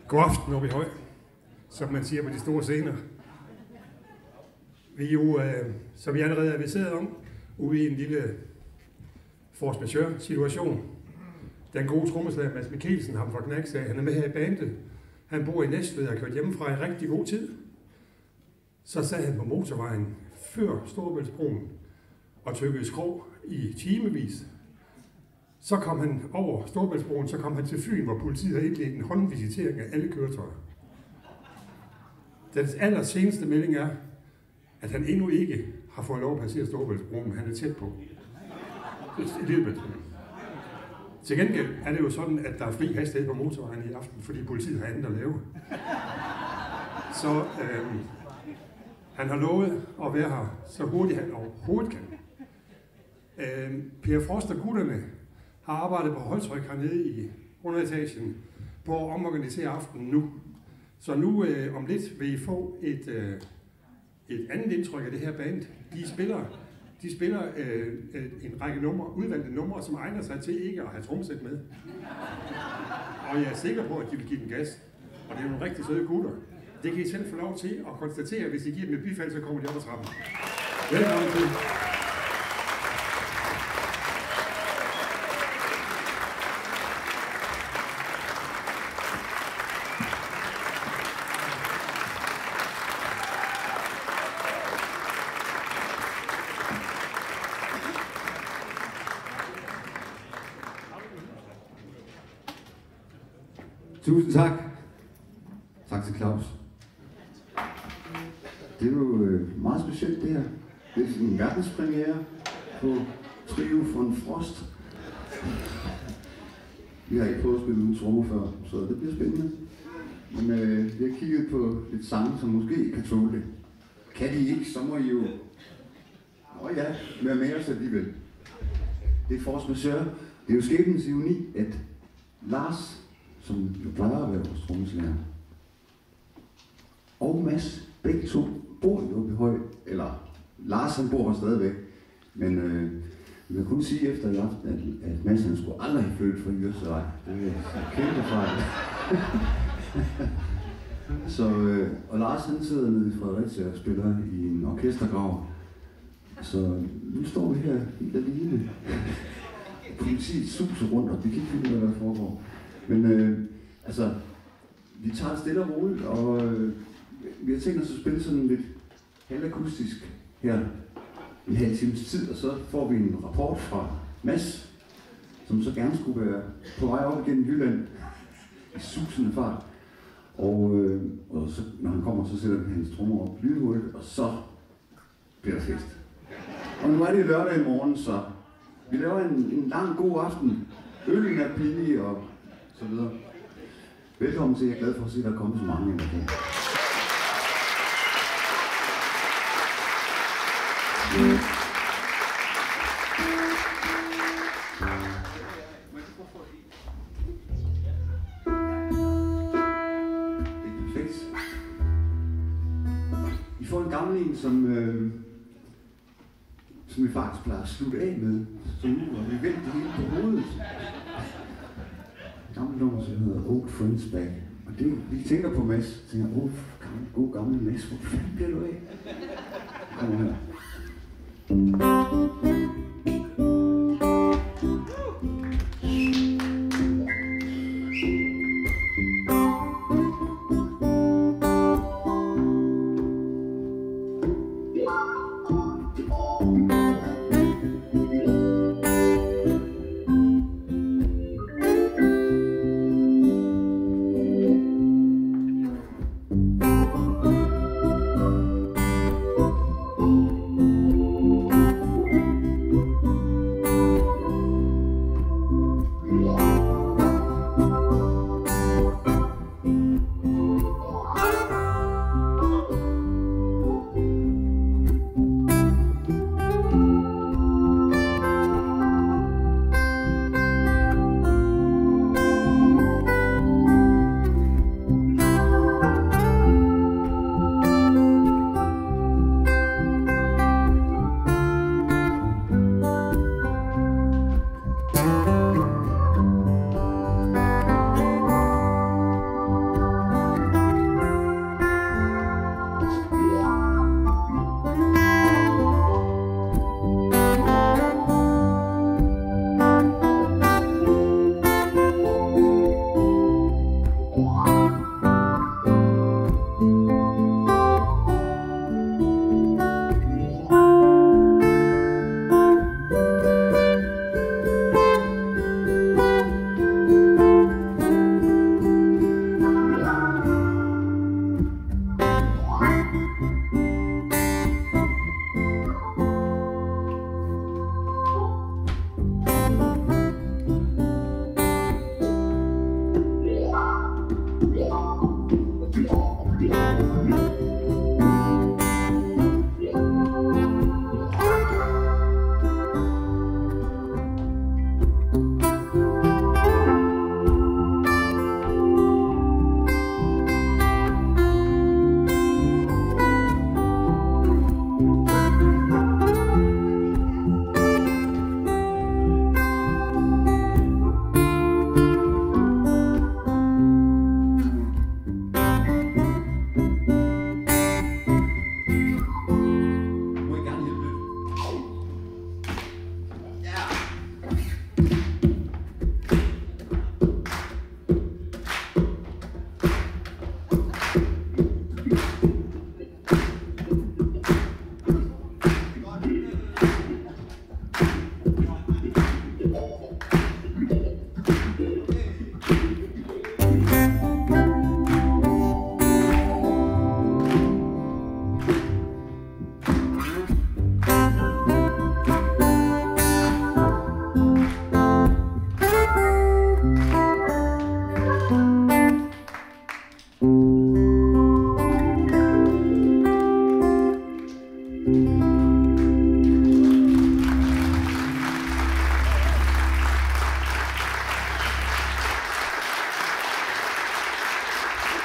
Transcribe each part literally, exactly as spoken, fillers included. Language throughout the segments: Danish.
God aften oppe i Høj, som man siger på de store scener. Vi er jo, øh, som vi allerede er aviseret om, ude i en lille force majeure-situation. Den gode trommeslager Mads Mikkelsen, ham fra Knæksag, han er med her i bandet. Han bor i Næstved og har kørt hjemmefra i rigtig god tid. Så sad han på motorvejen før Storebæltsbroen og tykkede skrå i timevis. Så kom han over Storebæltsbroen, så kom han til Fyn, hvor politiet har indledt en håndvisitering af alle køretøjer. Den aller seneste melding er, at han endnu ikke har fået lov at passere Storebæltsbroen, men han er tæt på. Til gengæld er det jo sådan, at der er fri hastighed på motorvejen i aften, fordi politiet har andet at lave. Så øh, han har lovet at være her så hurtigt han overhovedet kan. Øh, Per Frost og gutterne har arbejdet på højtryk hernede i underetagen på at omorganisere aftenen nu. Så nu øh, om lidt vil I få et, øh, et andet indtryk af det her band. De spiller, de spiller øh, en række numre, udvalgte numre, som egner sig til ikke at have tromsæt med. Og jeg er sikker på, at de vil give den gas. Og det er nogle rigtig søde gutter. Det kan I selv få lov til at konstatere. Hvis I giver dem et bifald, så kommer de op ad trappen. Velkommen til. Tusind tak. Tak til Claus. Det er jo øh, meget specielt det her. Det er sådan en verdenspremiere på Trio von Frost. Vi har ikke prøvet at spille uden trommer før, så det bliver spændende. Men øh, vi har kigget på lidt sange, som måske kan tåle det. Kan de ikke, så må I jo... Nå ja, være med os alligevel. Det er force majeure. Det er jo skæbnens ironi, at Lars, som jo plejer at være vores trommeslager, og Mads, begge to bor jo oppe i Høj, eller Lars han bor her stadigvæk, men øh, jeg kan kun sige efter i aften, at, at Mads han skulle aldrig have flyttet fra Jyrsevej. Det er en kæmpe fejl. Så, øh, og Lars han sidder nede i Fredericia og spiller i en orkestergrav. Så nu står vi her helt alene. Politiet suser rundt, og det kan ikke finde ud af, hvad der foregår. Men øh, altså, vi tager det stille og roligt, og øh, vi har tænkt os at spille sådan lidt halvakustisk her en halv times tid, og så får vi en rapport fra Mads, som så gerne skulle være på vej op igennem Jylland i susende fart. Og, øh, og så, når han kommer, så sætter han hans trommer op lynhurtigt, og så bliver der fest. Og nu er det lørdag i morgen, så vi laver en, en lang god aften. Øllen er billig og så videre. Velkommen til, jeg er glad for at se, at der er kommet så mange. Perfekt. I får en gammel en, som, øh, som vi faktisk plejer at slutte af med. Så nu har vi vendt det hele på hovedet. Gammel nummer, som hedder Old Friends Back. Og det, vi tænker på Mads, tænker, åh, gammel, god gammel Mads, hvor fanden bliver du af? Kommer her.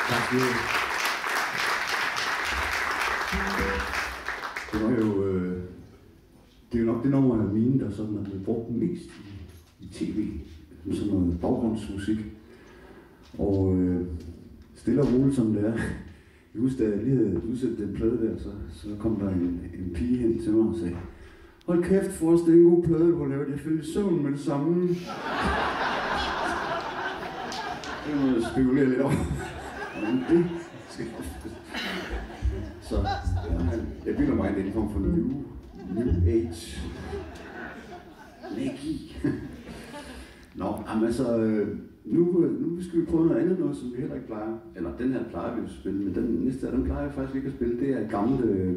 Det var jo, øh, det er jo nok det nummer af mine, der sådan er blevet brugt mest i, i tv, sådan noget baggrundsmusik. Og øh, stille og roligt som det er. Jeg husker, da jeg lige havde udsendt den plade der, så, så kom der en, en pige hen til mig og sagde, hold kæft, Forrest, det er en god plade, du har lavet. Jeg faldt i søvn med det samme. Det må jeg spekulere lidt over. Men det skal så ja, jeg bilder mig, at det er en form for new, new age magi. Nå, jamen altså, nu, nu skal vi prøve noget andet, noget som vi heller ikke plejer. Eller den her plejer vi at spille, men den næste af den plejer jeg faktisk ikke at spille. Det er et gammelt,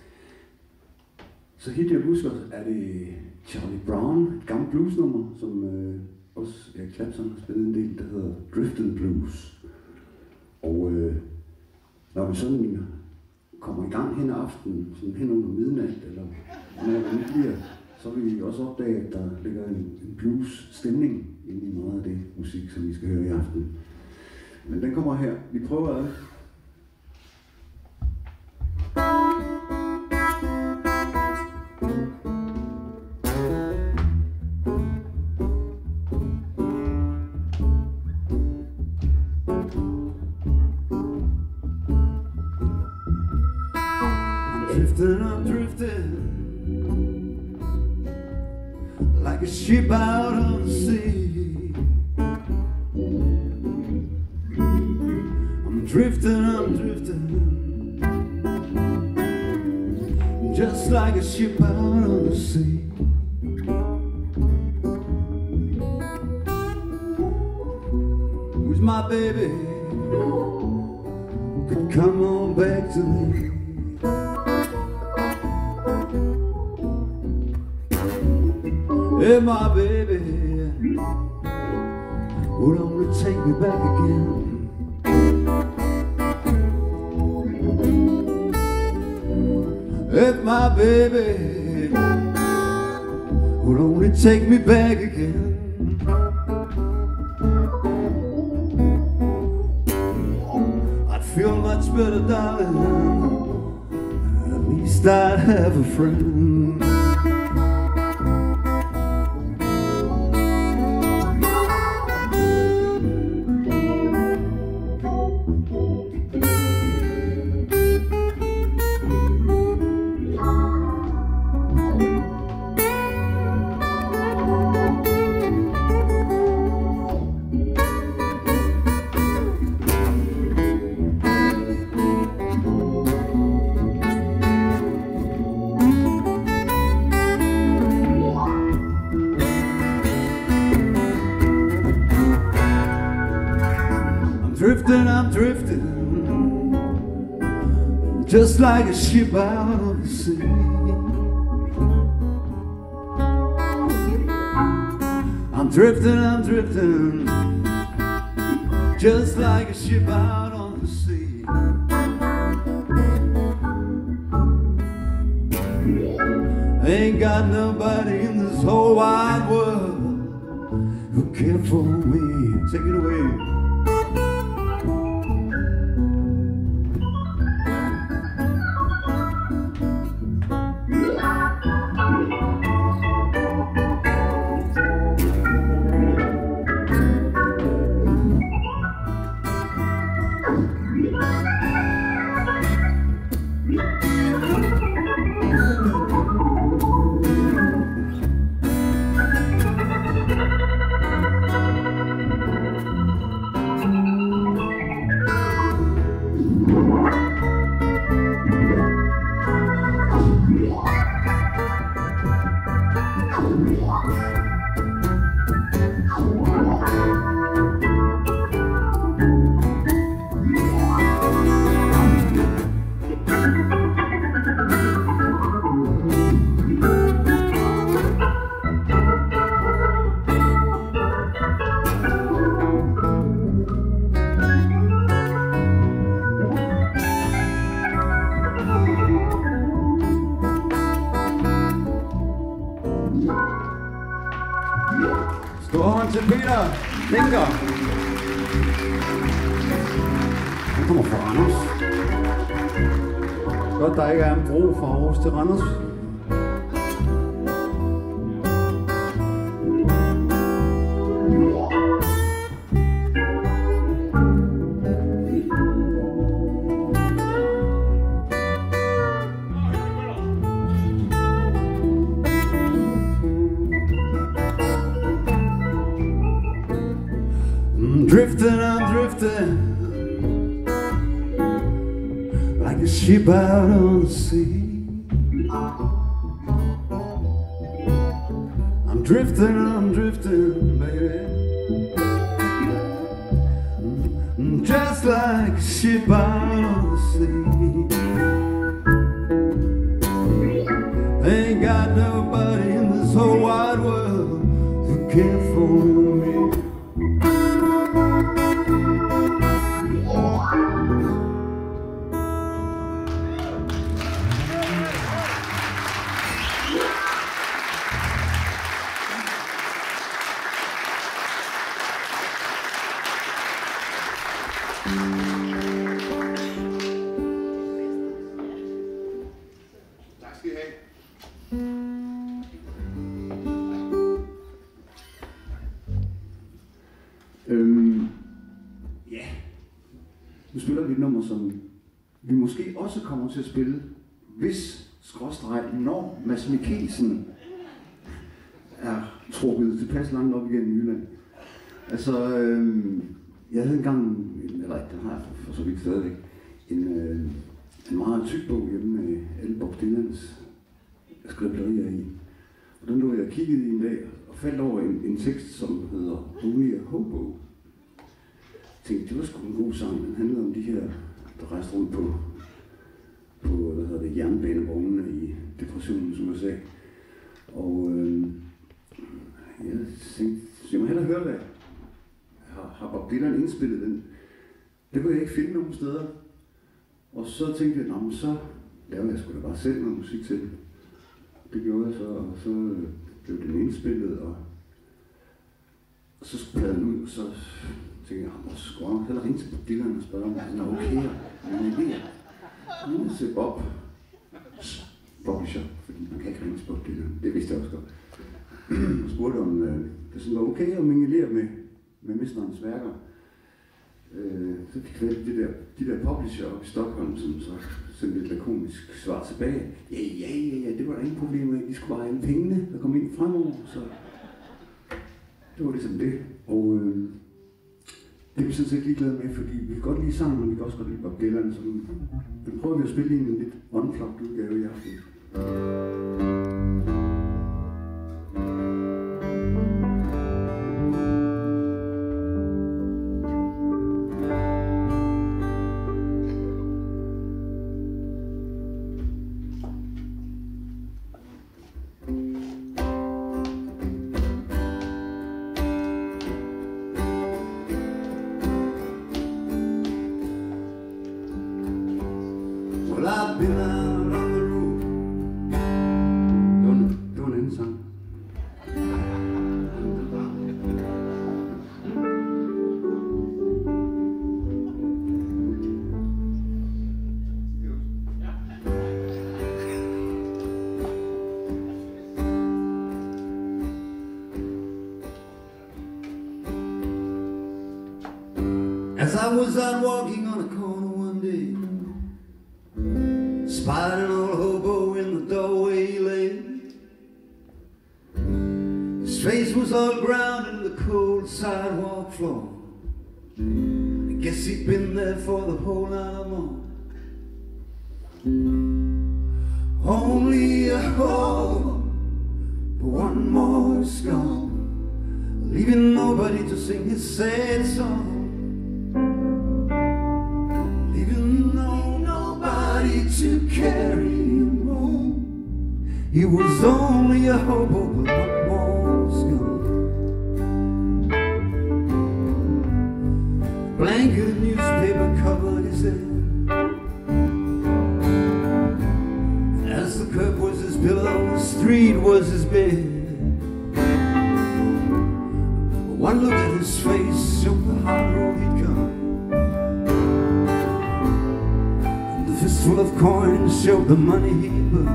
så helt jeg husker, er det Charlie Brown, et gammelt bluesnummer, som øh, også Eric Clapton har spillet en del, der hedder Drifted Blues. Og øh, når vi sådan kommer i gang hen ad aftenen, sådan hen under midnat, eller når det bliver, så vil vi også opdage, at der ligger en, en blues-stemning inde i meget af det musik, som vi skal høre i aften. Men den kommer her. Vi prøver at I'm drifting like a ship out on the sea. I'm drifting, I'm drifting just like a ship out on the sea. Who's my baby? Could come on back to me. Hey, my baby would only take me back again. If my baby would only take me back again. I'd feel much better, darling. At least I'd have a friend. Drifting, I'm drifting, just like a ship out on the sea. I'm drifting, I'm drifting, just like a ship out on the sea. Ain't got nobody in this whole wide world who care for me. Take it away. Stor hånd til Peter Linker. kommer fra Randers. Godt, der ikke er en bro fra Aarhus til Randers. I'm drifting, I'm drifting like a ship out on the sea. I'm drifting, I'm drifting, baby, just like a ship out on the sea. Ain't got nobody in this whole wide world who care for me. Tak skal I have. Øhm, ja, nu spiller vi et nummer, som vi måske også kommer til at spille, hvis skråstreg, når Mads Mikkelsen er trukket tilpas langt op igennem Jylland. Altså, øhm, jeg havde engang, eller den har jeg for så vidt stadigvæk, en, øh, en meget tyk bog hjemme med alle Bob Dylans skriblerier i. Og den lå jeg og kiggede i en dag og faldt over en, en tekst, som hedder Only a Hobo. Jeg tænkte, det var sgu en god sang. Den handlede om de her, der rejste rundt på, på hvad hedder det, jernbanevognene i depressionens U S A. Og øh, jeg tænkte, jeg må hellere høre det. Har, har Bob Dylan indspillet den? Det kunne jeg ikke finde nogen steder. Og så tænkte jeg, nå, så laver jeg sgu da bare selv noget musik til den. Det gjorde jeg så, og så blev den indspillet, og, og så skulle jeg den ud, og så tænkte jeg, jeg skulle heller ringe til Bob Dylan og spørge, om han er okay, men jeg ved, nu er det Bob, publisher, fordi man kan ikke ringe til Bob Dylan, det vidste jeg også godt. Jeg spurgte, om øh, det sådan var okay at mingelere med, med mesterens værker. Øh, så fik jeg de der, de der publisher oppe i Stockholm, som så sendte et lakonisk svar tilbage. Ja, ja, ja, ja, det var der ingen problemer med. De skulle bare have alle pengene, der kom ind fremover. Så det var ligesom det. Og øh, det er vi sådan set ligeglade med, fordi vi kan godt lide sangen, men vi kan også godt lide Bob Dylan. Så den prøver vi at spille i en lidt unplugged udgave i aften. Well, I've been out on the road. Det var en, det var en anden sang. As I was out walking on a corner one day, spied an old hobo in the doorway he lay. His face was all ground in the cold sidewalk floor. I guess he'd been there for the whole night or more. Only a hobo, but one more is gone, leaving nobody to sing his sad song. To carry him home. He was only a hobo, but what more was gone. Blanket of newspaper covered his head, and as the curb was his pillow, the street was his bed. One look at his face showed the hard road he'd come. full of coins showed the money heap.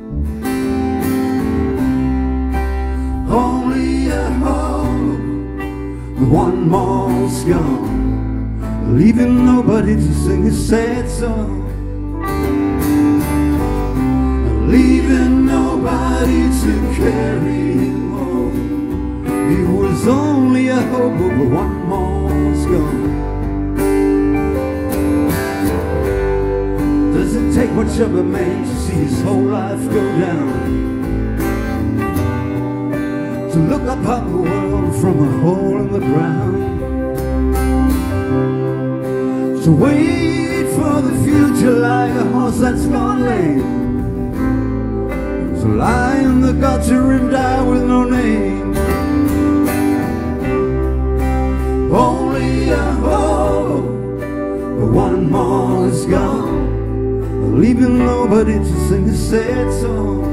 Only a hope, one more's gone, leaving nobody to sing a sad song. Leaving nobody to carry him home. It was only a hope, but one more's gone. Does it take much of a man to see his whole life go down? To look upon the world from a hole in the ground? To wait for the future like a horse that's gone lame? To lie in the gutter and die with no name? Only a hope, but one more is gone, leaving nobody to sing a sad song.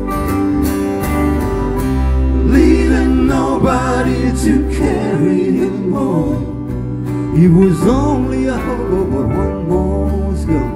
Leaving nobody to carry him home. It was only a hope, but one more was gone.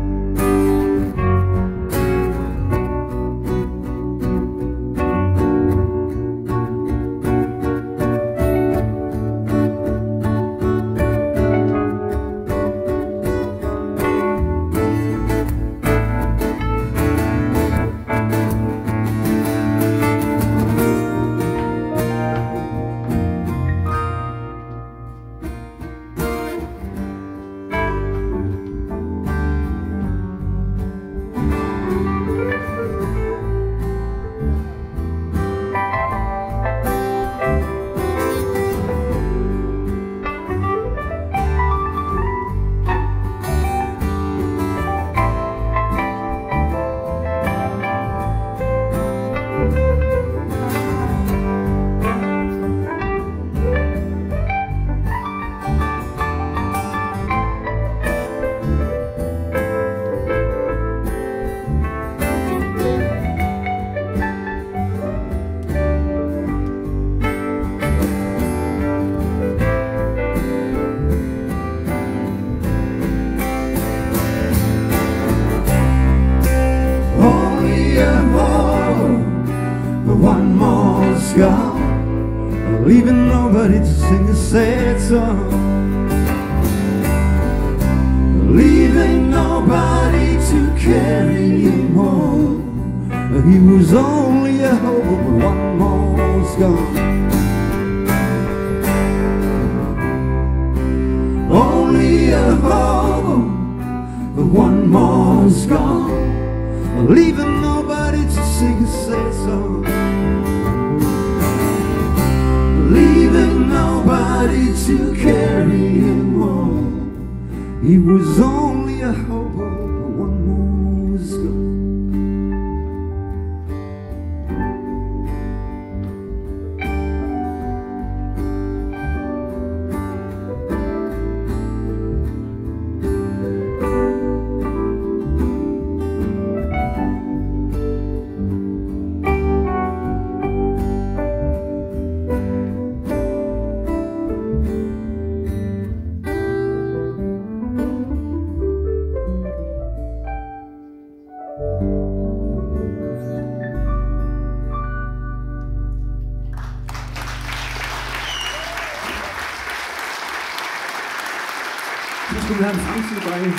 Gone, leaving nobody to sing a sad song. Leaving nobody to carry him home. He was only a hope, but one more's gone. Only a hope, but one more's gone, leaving nobody to sing a sad song. Leaving nobody to carry him home. He was only a hope, but one more was gone. Nu skal vi have en fremtid, drenge.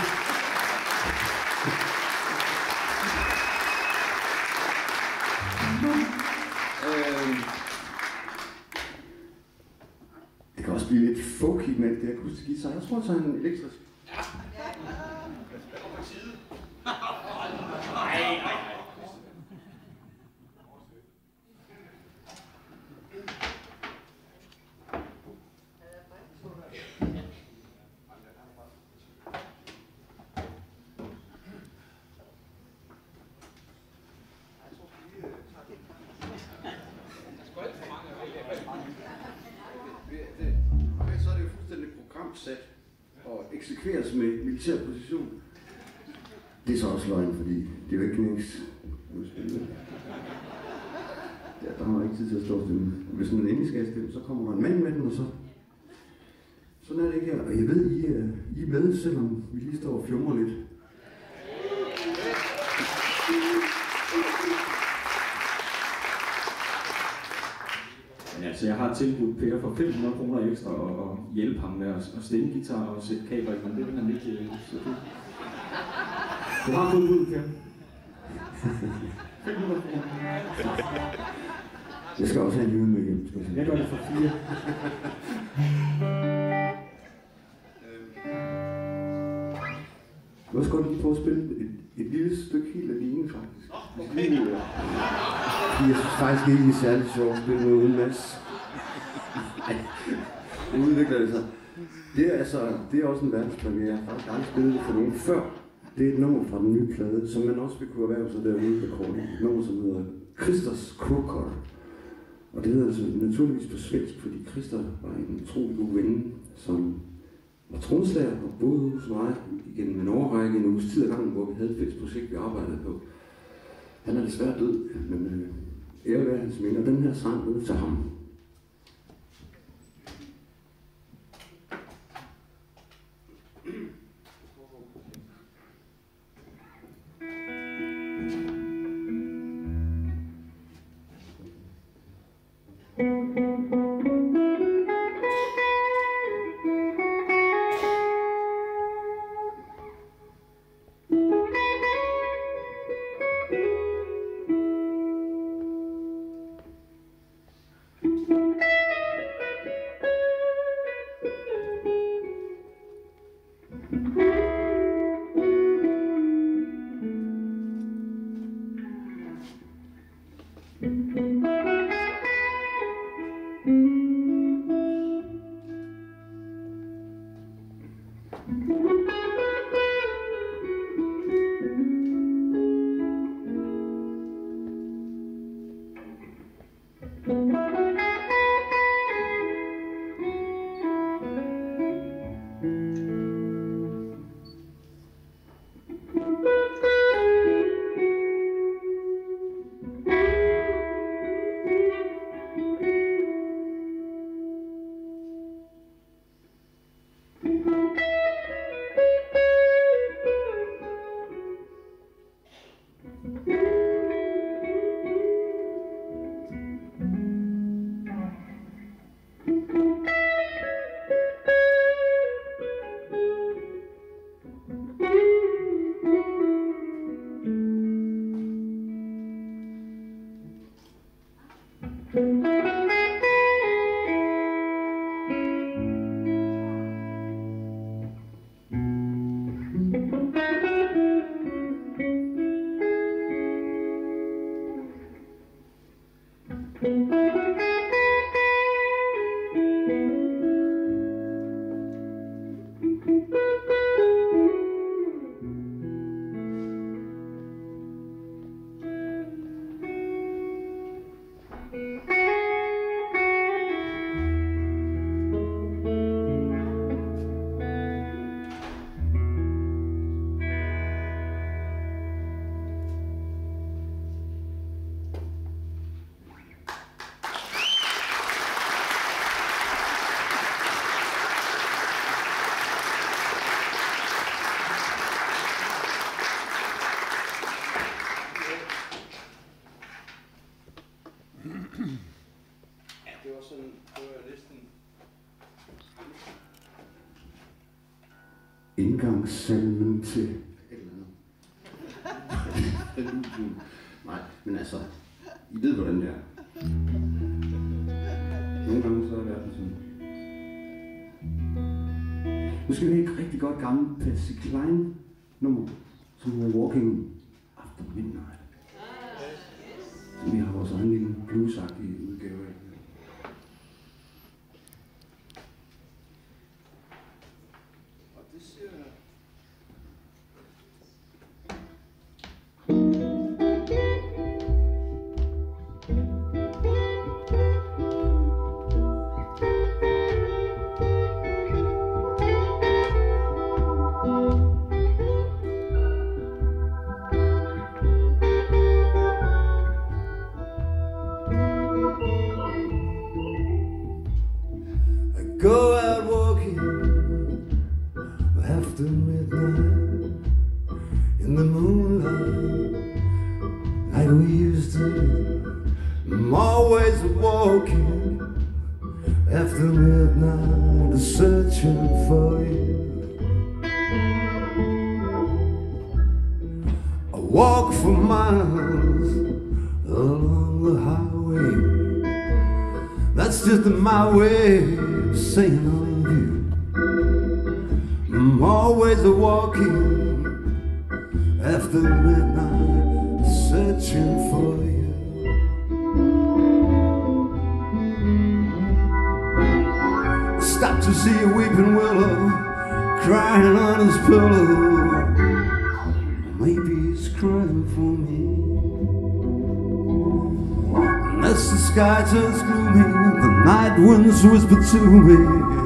Det kan også blive lidt folky med det akustiske guitar. Jeg tror, jeg tager en elektrisk. Ja. Det var på tide. Nej, nej. Så er det jo fuldstændig programsat og eksekveres med militær position. Det er så også løgn, fordi det er jo ikke knæks. Ja, der har man ikke tid til at stå stille. Hvis man endelig skal stille, så kommer der en mand med den, og så... Sådan er det ikke her. Og jeg ved, I er, I er med, selvom vi lige står og fjummer lidt. Altså, jeg har tilbudt Per for fem hundrede kroner ekstra og, og hjælpe ham med at, at stemme guitar og sætte kabler i, men det vil han ikke. Så det... Du har fået ud, Per. fem hundrede kroner. Jeg skal også have en jule med hjem. Jeg gør det for fire. Jeg vil også godt lige prøve at spille et, et lille stykke helt alene, faktisk. Okay. Jeg synes faktisk ikke, det er særlig sjovt at spille noget uden Mads. Nej, nu udvikler det sig. Det er, altså, det er også en verdenspremiere. Jeg har faktisk aldrig spillet det for nogen før. Det er et nummer fra den nye plade, som man også vil kunne erhverve sig derude på kortet. Et nummer, som hedder Christers Krokor. Og det hedder altså naturligvis på svensk, fordi Christer var en utrolig god ven, som var trommeslager og boede hos mig igennem en årrække, en uges tid ad gangen, hvor vi havde et fælles projekt, vi arbejdede på. Han er desværre død, men øh, ære være hans minde, og den her sang ud til ham. Indgangssalmen til et eller andet. Nej, men altså, I ved hvordan det er. Nogle gange så er det sådan. Nu skal vi have et rigtig godt gammelt Patsy Cline nummer, som hedder Walking After Midnight. Så vi har vores egen lille bluesagtige udgave af. Go out walking after searching for you. I walk for miles along the highway. That's just my way of saying I love you. I'm always walking after midnight, searching for you. Stop to see a weeping willow crying on his pillow. Maybe he's crying for me. Unless the sky turns gloomy, the night winds whisper to me,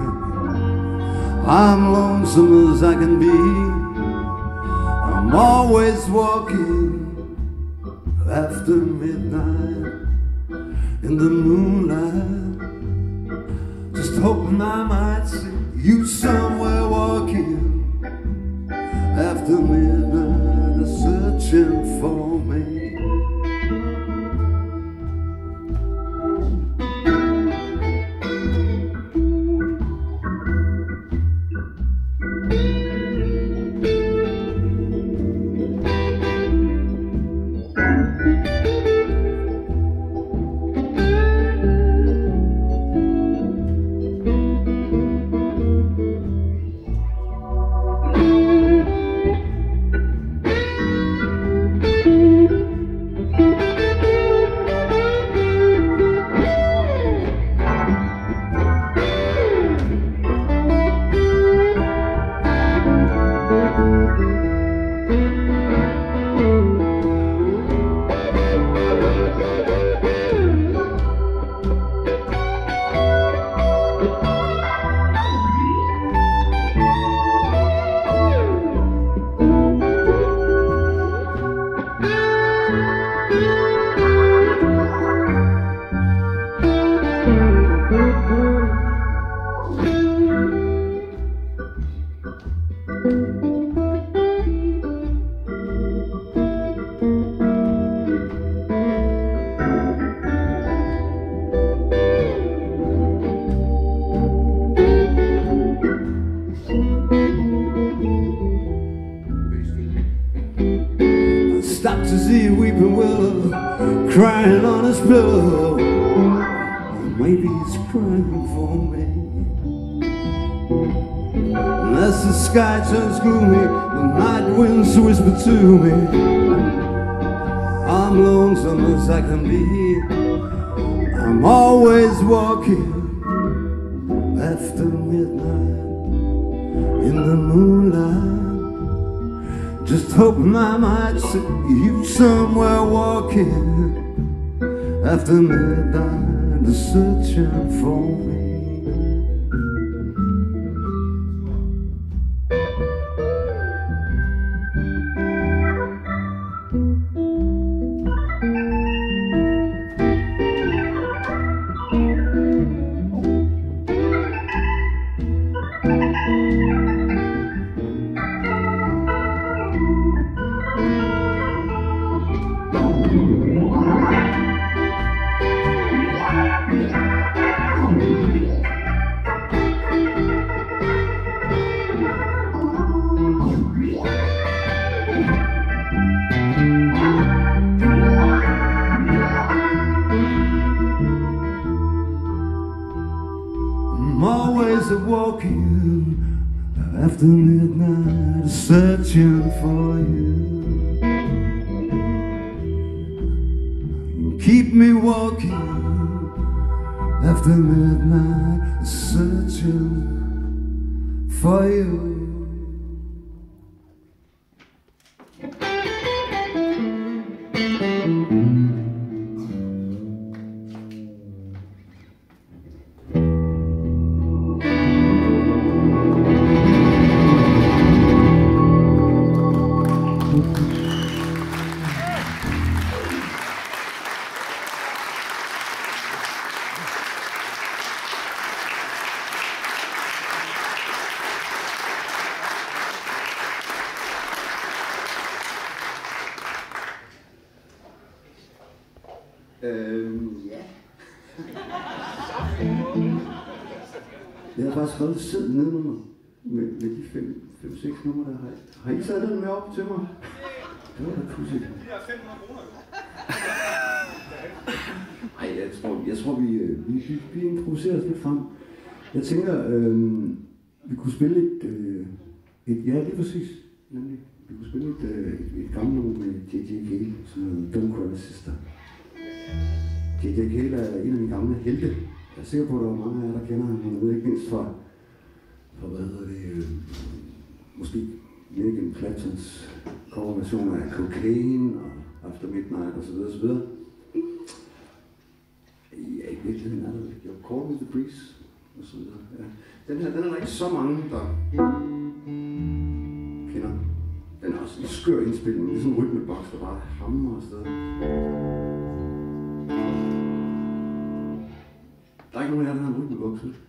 I'm lonesome as I can be. I'm always walking after midnight in the moonlight, just hoping I might see you somewhere walking after midnight, searching for me. Stop to see a weeping willow crying on his pillow. Maybe he's crying for me. Unless the sky turns gloomy, the night winds whisper to me, I'm lonesome as I can be. I'm always walking after midnight in the moonlight, just hoping I might see you somewhere walking after midnight, searching for me. I'm always walking after midnight, searching for you. Keep me walking after midnight, searching for you. faktisk skrevet et sæd nedenunder med, med de fem, fem, seks numre, der har. Har I taget den med op til mig? Det var da pudsigt. De har fem hundrede kroner. Ej, jeg tror, jeg tror vi, vi, vi, vi improviserer os lidt frem. Jeg tænker, øh, vi kunne spille et, øh, et ja, det er præcis, nemlig. Vi kunne spille et, øh, et, et gammelt nummer med J J Cale, som hedder Don't Cry Sister. J J Cale er en af mine gamle helte. Jeg er sikker på, at der er mange af jer, der kender ham. Han ved ikke mindst fra, fra hvad hedder det, øh, måske Megan Claptons coverversioner af Cocaine og After Midnight osv. osv. Ja, i virkeligheden er det jo Call with the Breeze og så videre. Ja. Den her, den er der ikke så mange, der kender. Den er også en skør indspilning. Det er sådan en rytmeboks, der bare hammer afsted. Der er ikke nogen af jer, der har en rytmeboks, vel?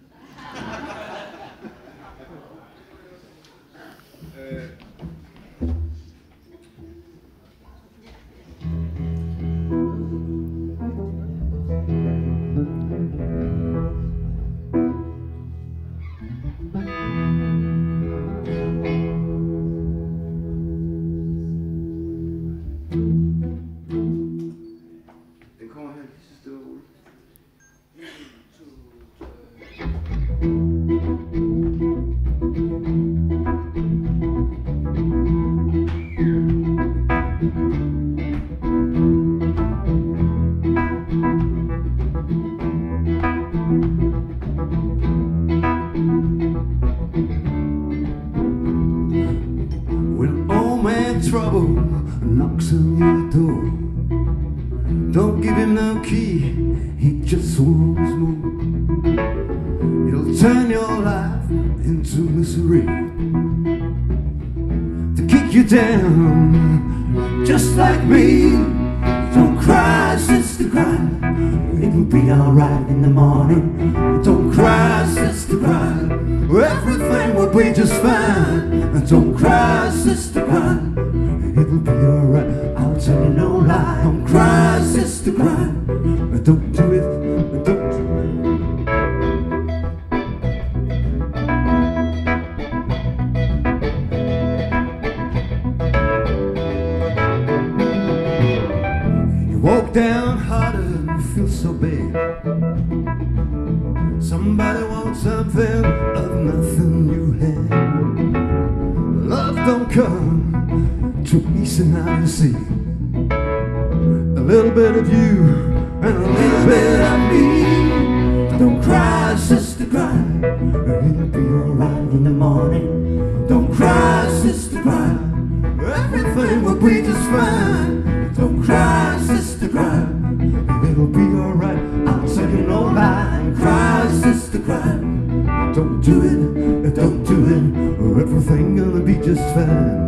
Trouble knocks on your door. Don't give him no key, he just wants more. It'll turn your life into misery, to kick you down, just like me. Don't cry, sister, cry. It will be alright in the morning. Don't cry, sister, cry. Everything will be just fine. Don't cry, sister, cry. It will be alright, I'll tell you no lie. Don't cry, sister, cry. Don't do it, don't do it. You walk down harder and you feel so big. Somebody wants something of nothing you had. Love don't come too easy now, you see. A little bit of you and a little bit of me. Don't cry, sister, cry. It'll be alright in the morning. Don't cry, sister, cry. Everything will be just fine. Don't cry, sister, cry. It'll be alright, I'll tell you no lie. Cry, sister, cry. Don't do it, don't do it, or everything gonna be just fine.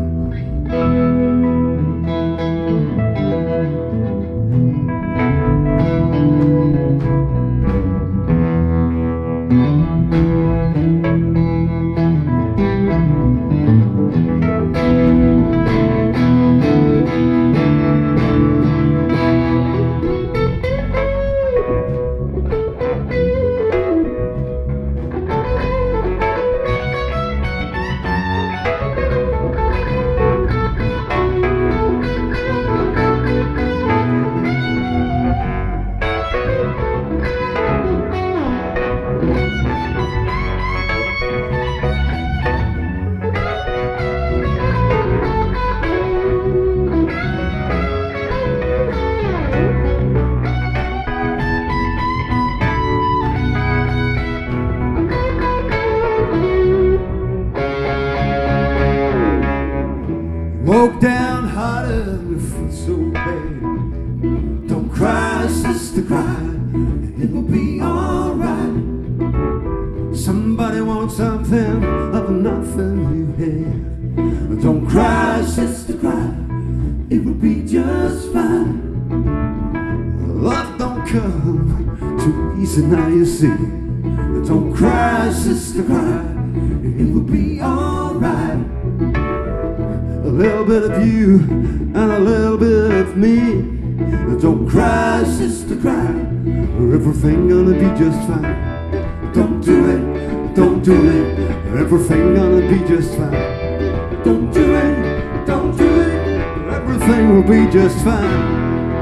Walk down harder and feel so bad. Don't cry, sister, cry. It will be alright. Somebody wants something of nothing you have. Don't cry, sister, cry. It will be just fine. Love don't come too easy now, you see. Don't cry, sister, cry. It will be alright. A little bit of you and a little bit of me. Don't cry, sister, cry. Everything gonna be just fine. Don't do it, don't don't do it, everything gonna be just fine. Don't do it, don't do it, everything will be just fine.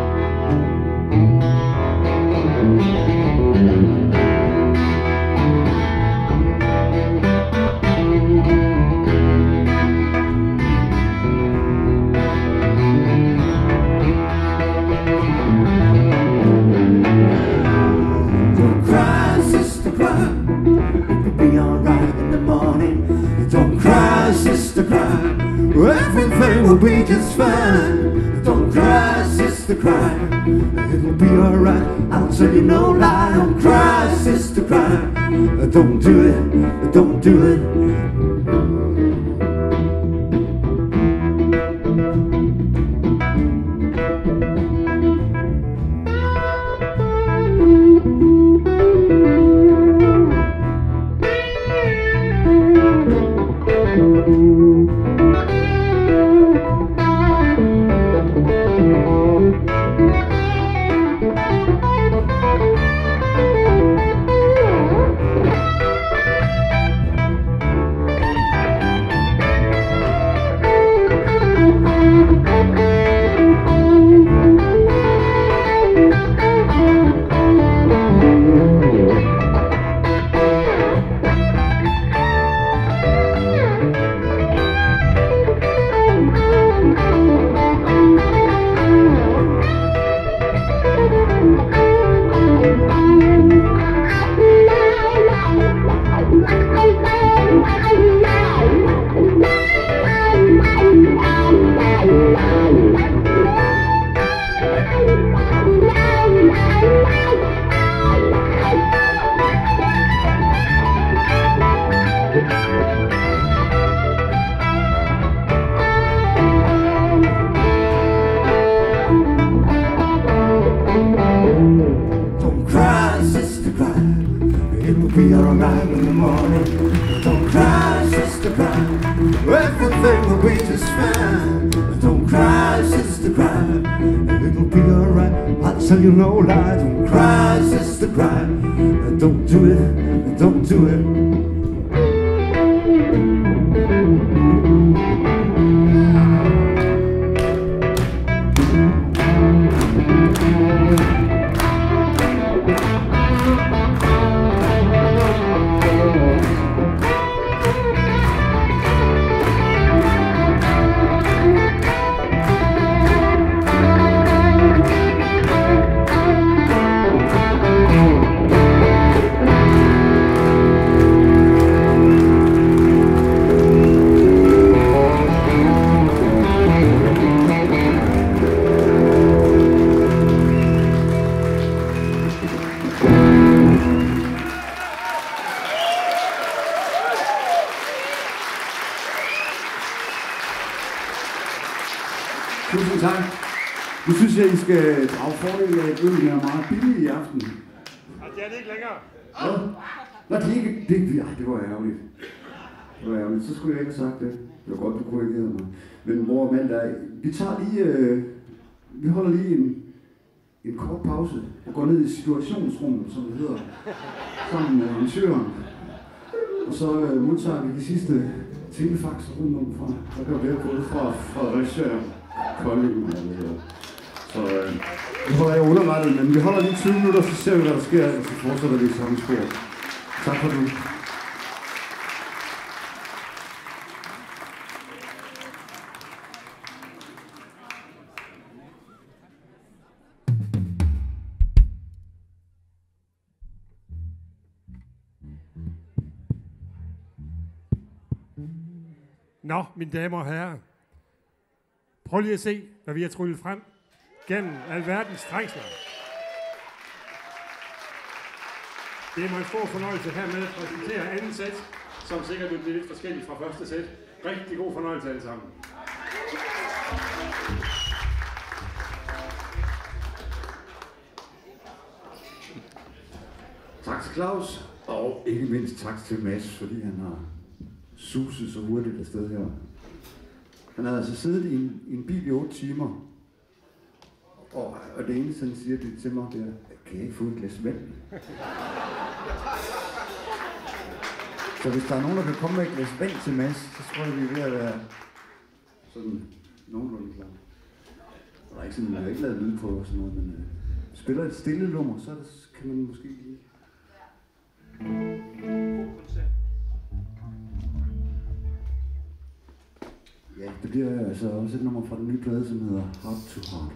Everything will be just fine. Don't cry, sister, cry. It'll be alright. I'll tell you no lie. Don't cry, sister, cry. Don't do it, don't do it. Tell you no lie, don't cry, sister, cry. Don't do it, don't do it. Tusind tak. Nu synes jeg, I skal drage fordel af, at øllen er meget billig i aften. Og det er det ikke længere. Hvad? Nå, det er ikke... Det, ej, det var ærgerligt. Det var ærgerligt. Så skulle jeg ikke have sagt det. Det var godt, du korrigerede mig. Men mor og mand, der, vi tager lige... Øh, vi holder lige en, en kort pause og går ned i situationsrummet, som det hedder, sammen med arrangøren. Og så øh, modtager vi de sidste telefax rundt om fra. Der kan være både fra Fredericia og Kolding. Så øh, nu holder jeg underrettet, men vi holder lige tyve minutter, så ser vi, hvad der sker, og så fortsætter vi i samme spor. Tak for det. Nå, mine damer og herrer. Prøv lige at se, hvad vi har tryllet frem gennem alverdens trængsler. Det er mig en stor fornøjelse hermed at præsentere anden sæt, som sikkert vil blive lidt forskelligt fra første sæt. Rigtig god fornøjelse alle sammen. Tak til Claus, og ikke mindst tak til Mads, fordi han har suset så hurtigt afsted her. Han havde altså siddet i en, i en bil i otte timer, og, og det eneste han siger det til mig, det er, kan jeg ikke få et glas vand? Så hvis der er nogen, der kan komme med et glas vand til Mads, så tror jeg, vi er ved at være sådan nogenlunde klar. Der er ikke sådan, jeg har ikke lavet lyd på og sådan noget, men øh, spiller et stille nummer, så kan man måske lige... Ja, det bliver altså også et nummer fra den nye plade, som hedder Heart to Heart.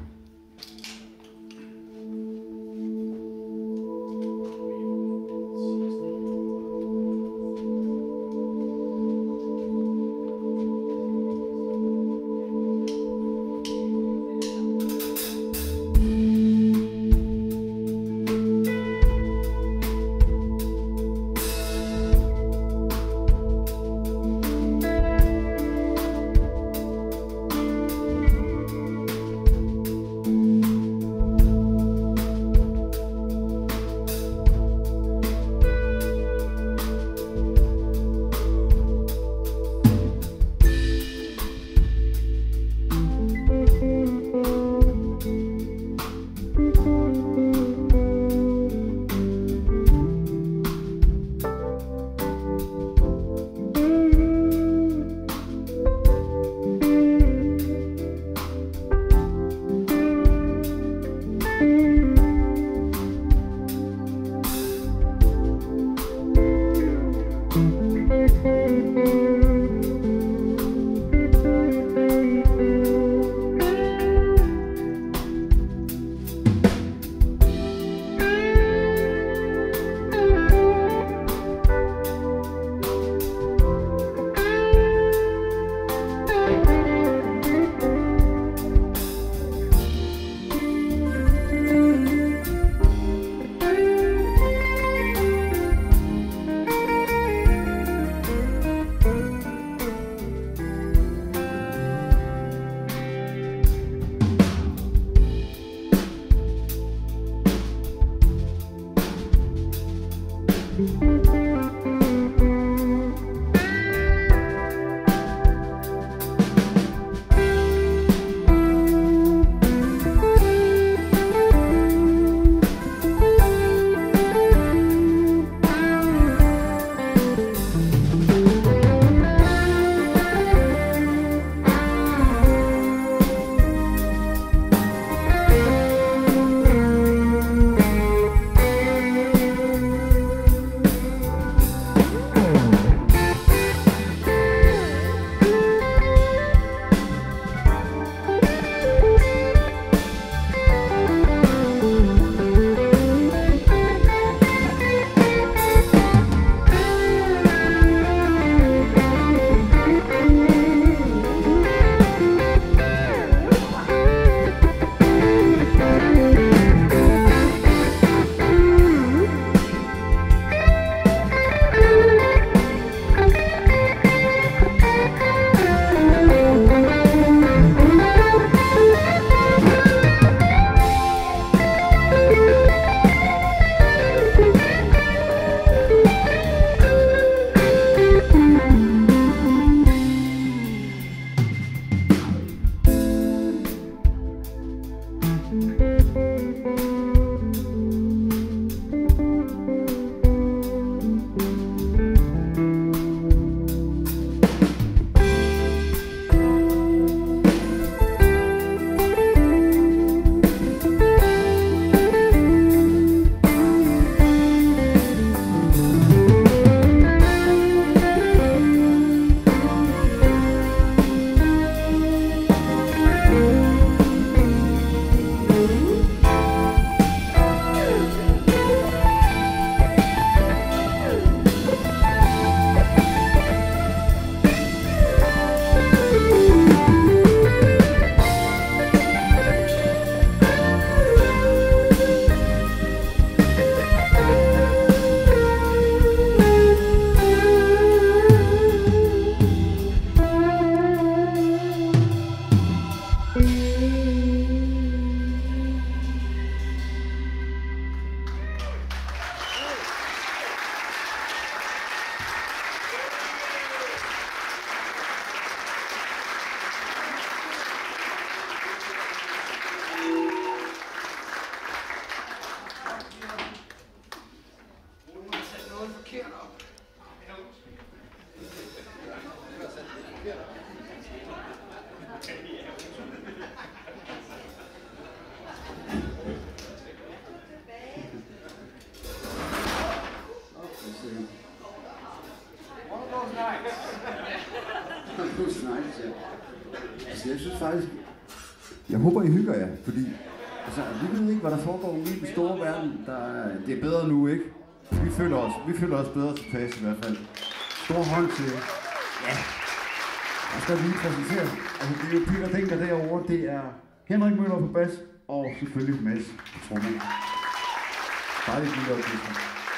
Altså, jeg synes faktisk, jeg håber, I hygger jer, fordi altså, vi ved ikke, hvad der foregår ude i den store verden. Der er, det er bedre nu, ikke? Vi føler os, vi føler os bedre tilpas i hvert fald. Stor hånd til, ja, jeg skal lige præsentere. Altså, det er jo Peter Denker derovre, det er Henrik Møller på bas, og selvfølgelig Mads på trommer. Bare lidt lille opgifter.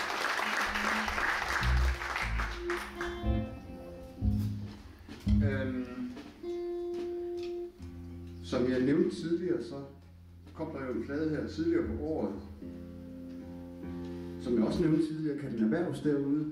Øhm, som jeg nævnte tidligere, så kom der jo en plade her tidligere på året. Som jeg også nævnte tidligere, kan den erhverves derude.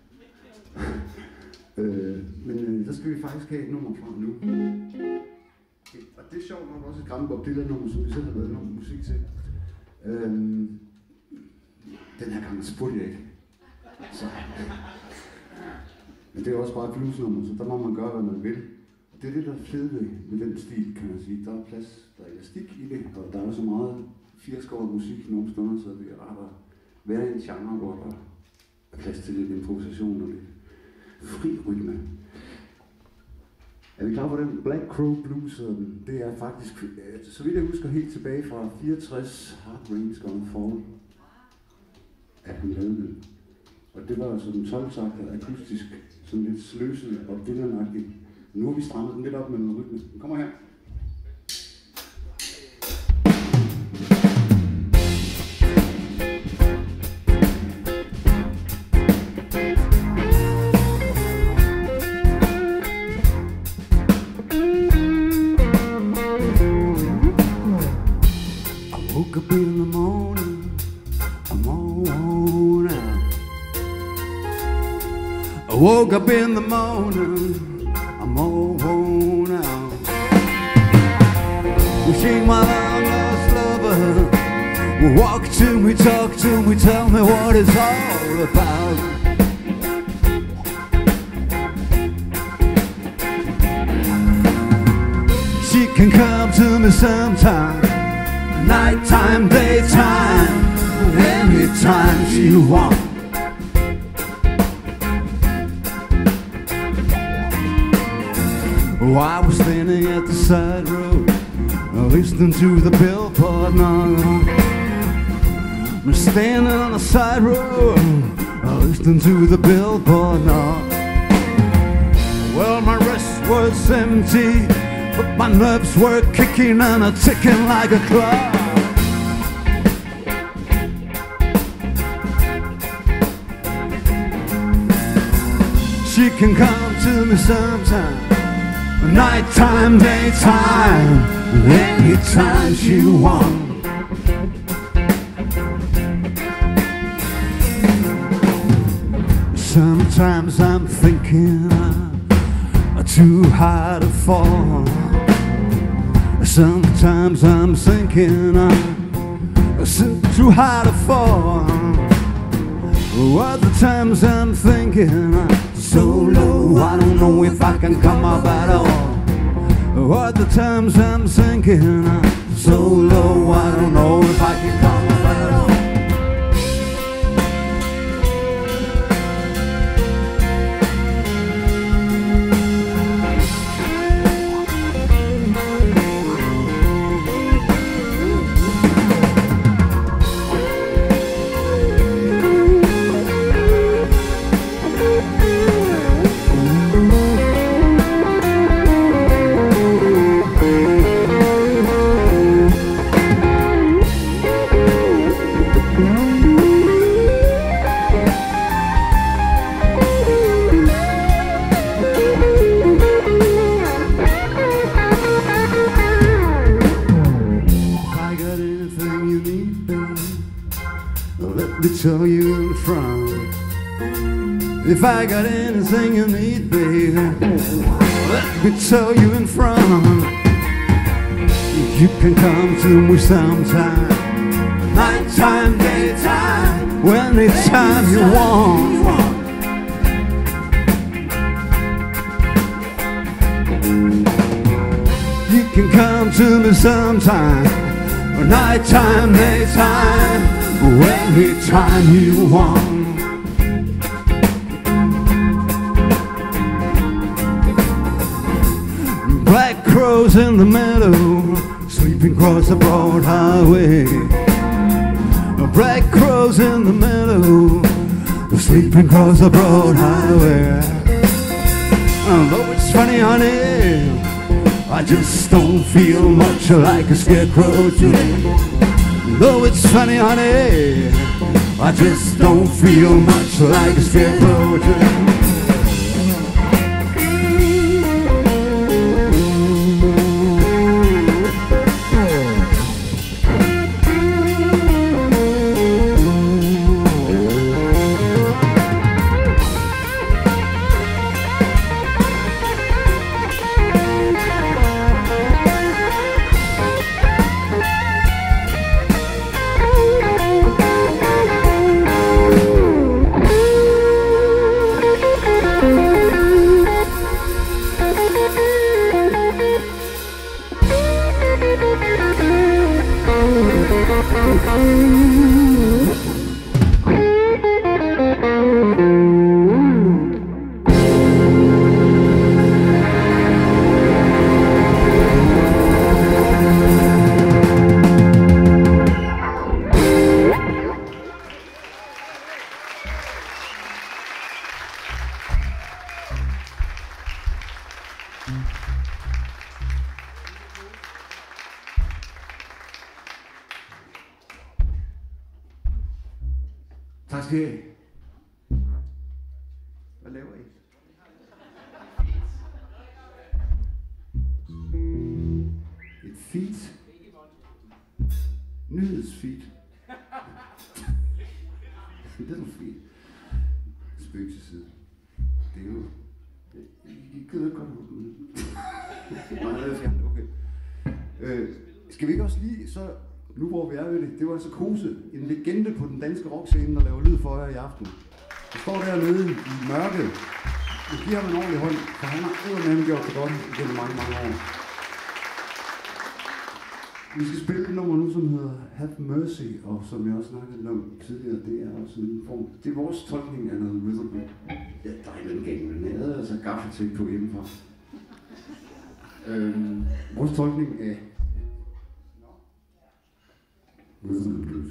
øh, men øh, der skal vi faktisk have et nummer fra nu. Og det er sjovt nok også et gammelt Bob Dylan-nummer, som vi selv har lavet noget musik til. Øhm, den her gang spurgte jeg ikke. Så. Men det er også bare et bluesnummer, så der må man gøre, hvad man vil. Og det er det, der er fedt ved, ved den stil, kan man sige. Der er plads, der er elastik i det, og der er så meget firskåret musik nogle stunder, så det er rart at være i en genre, hvor der er plads til lidt improvisation og lidt fri rytme. Er vi klar på den? Black Crow Blues, det er faktisk, så vidt jeg husker, helt tilbage fra fireogtres, Hard Rain's Gonna Fall, at hun lavede den. Og det var sådan tolv-takter akustisk, sådan lidt sløset og Dylan-agtigt. Nu har vi strammet den lidt op med noget rytme. Den kommer her. I woke up in the morning, I'm all worn out. Wishing my long lost lover would walk to me, talk to me, tell me what it's all about. She can come to me sometime, nighttime, daytime, anytime she wants. Oh, I was standing at the side road, listening to the billboard now. I'm standing on the side road, listening to the billboard now. Well, my wrist was empty, but my nerves were kicking and a ticking like a clock. She can come to me sometime, nighttime, daytime, anytime she wants. Sometimes I'm thinking I'm too high to fall. Sometimes I'm thinking I'm too high to fall. Other times I'm thinking I'm so low, I don't know if I can come up at all. Other times I'm thinking I'm so low, I don't know if I can come up at all. Tell you in front, if I got anything you need, baby, let me tell you in front. You can come to me sometime, nighttime, daytime, anytime you want. You can come to me sometime, nighttime, daytime, anytime you want. Black crows in the meadow, sleeping across the broad highway. Black crows in the meadow, sleeping across the broad highway. Although it's funny, honey, I just don't feel much like a scarecrow today. Though it's funny, honey, I just don't feel much like a scarecrow today. Tak skal I have. Hvad laver I? Et feed? Nyhedsfeed? Det er noget feed. Spøg til side. Det er jo... I gider godt ud. Nej, det er fjernet, okay. Øh, skal vi ikke også lige så... Nu hvor vi er ved det, det var altså Kose, en legende på den danske rockscene, der laver lyd for jer i aften. Han står dernede i mørket. Vi giver ham en ordentlig hånd, for han har eddermame gjort det godt igennem mange, mange år. Vi skal spille et nummer nu, som hedder Have Mercy, og som jeg også snakkede om tidligere, det er også en form. Det er vores tolkning af noget rhythm. Ja, der er en gang, men jeg havde altså gaffeting på hjemmefra. øhm, vores tolkning af Rhythm and Blues.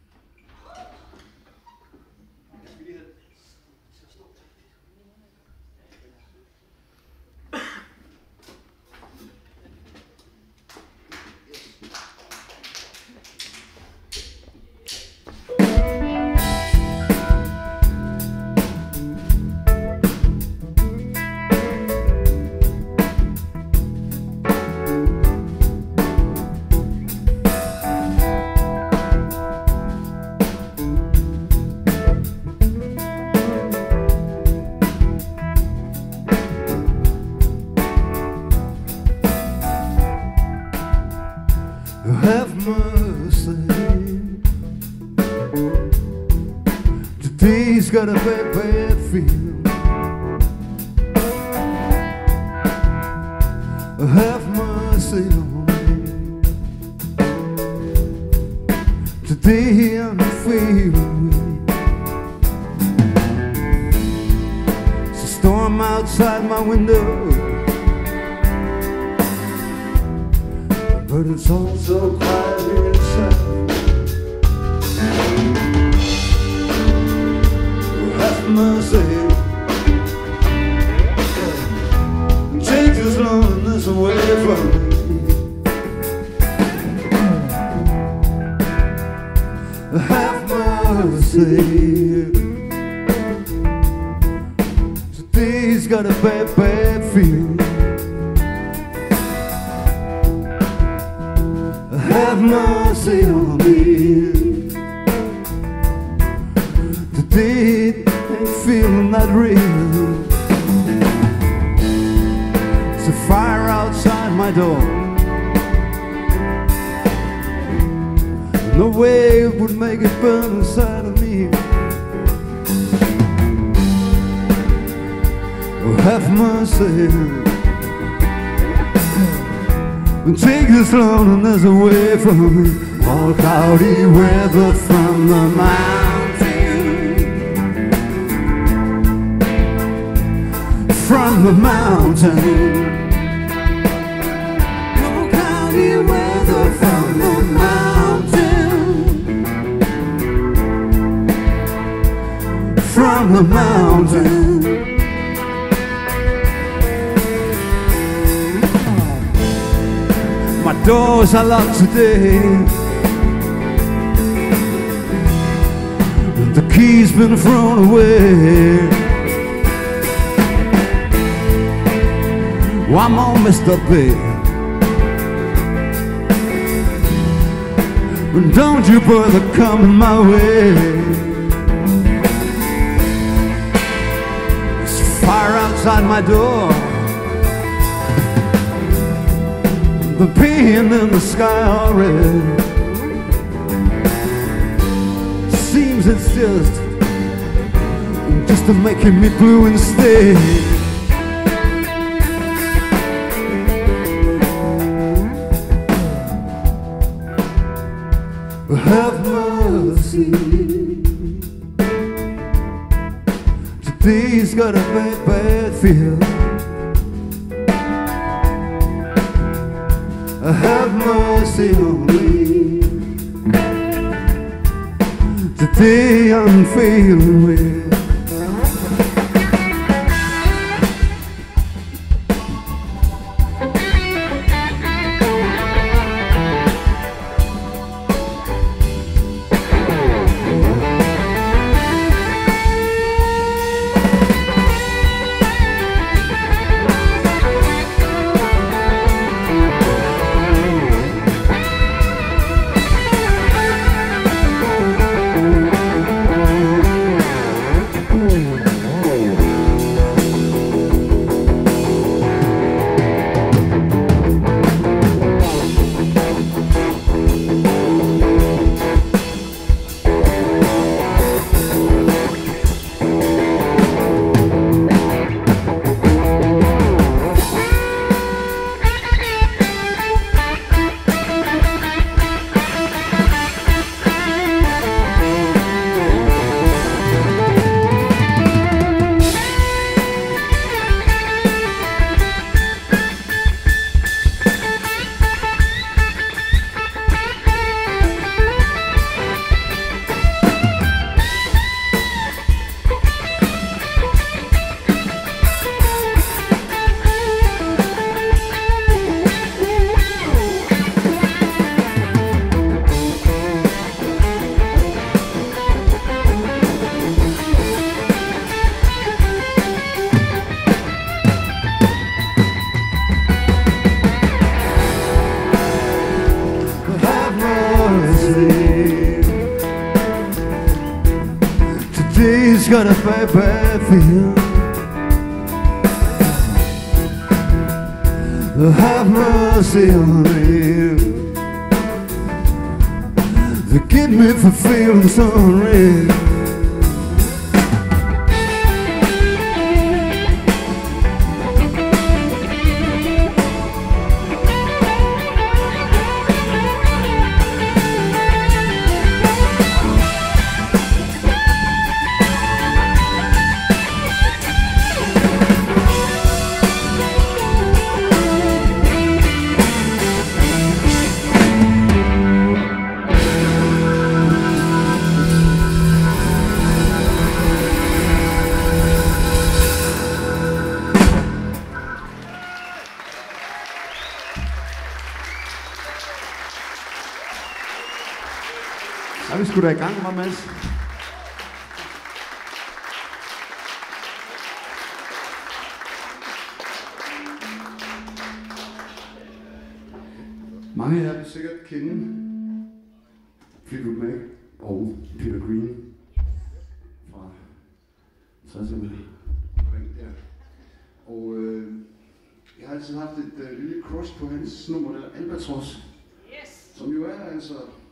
Have mercy. Today's got a bad, bad feel. Have mercy on me. Today I'm feeling weak. It's a storm outside my window, but it's also quiet inside. Have mercy. Take this loneliness away from me. Have mercy. Today's got a bad, bad feeling. Have mercy on me. Today ain't feeling that real. There's a fire outside my door. No way it would make it burn inside of me. Oh, have mercy. and take this loneliness away from me. All cloudy weather from the mountain, from the mountain. All cloudy weather from the mountain, from the mountain. My doors are locked today, the key's been thrown away. Well, I'm all messed up, babe, and don't you bother coming my way. There's fire outside my door, the pain in the sky already. Seems it's just, just to making me blue instead. Have mercy, today's got a bad, bad feel. Have mercy on me, today I'm feeling weird. Today's got a bad, bad feel. Have mercy on me, forgive me for feeling so unreal. Så er vi sgu da i gang, hva' Mads? Mange af jer vil sikkert kende Fleetwood Mac og Peter Green fra tresserne omkring der. Og øh, jeg har altid haft et øh, lille crush på hans nummer der, Albatros, yes. Som jo er altså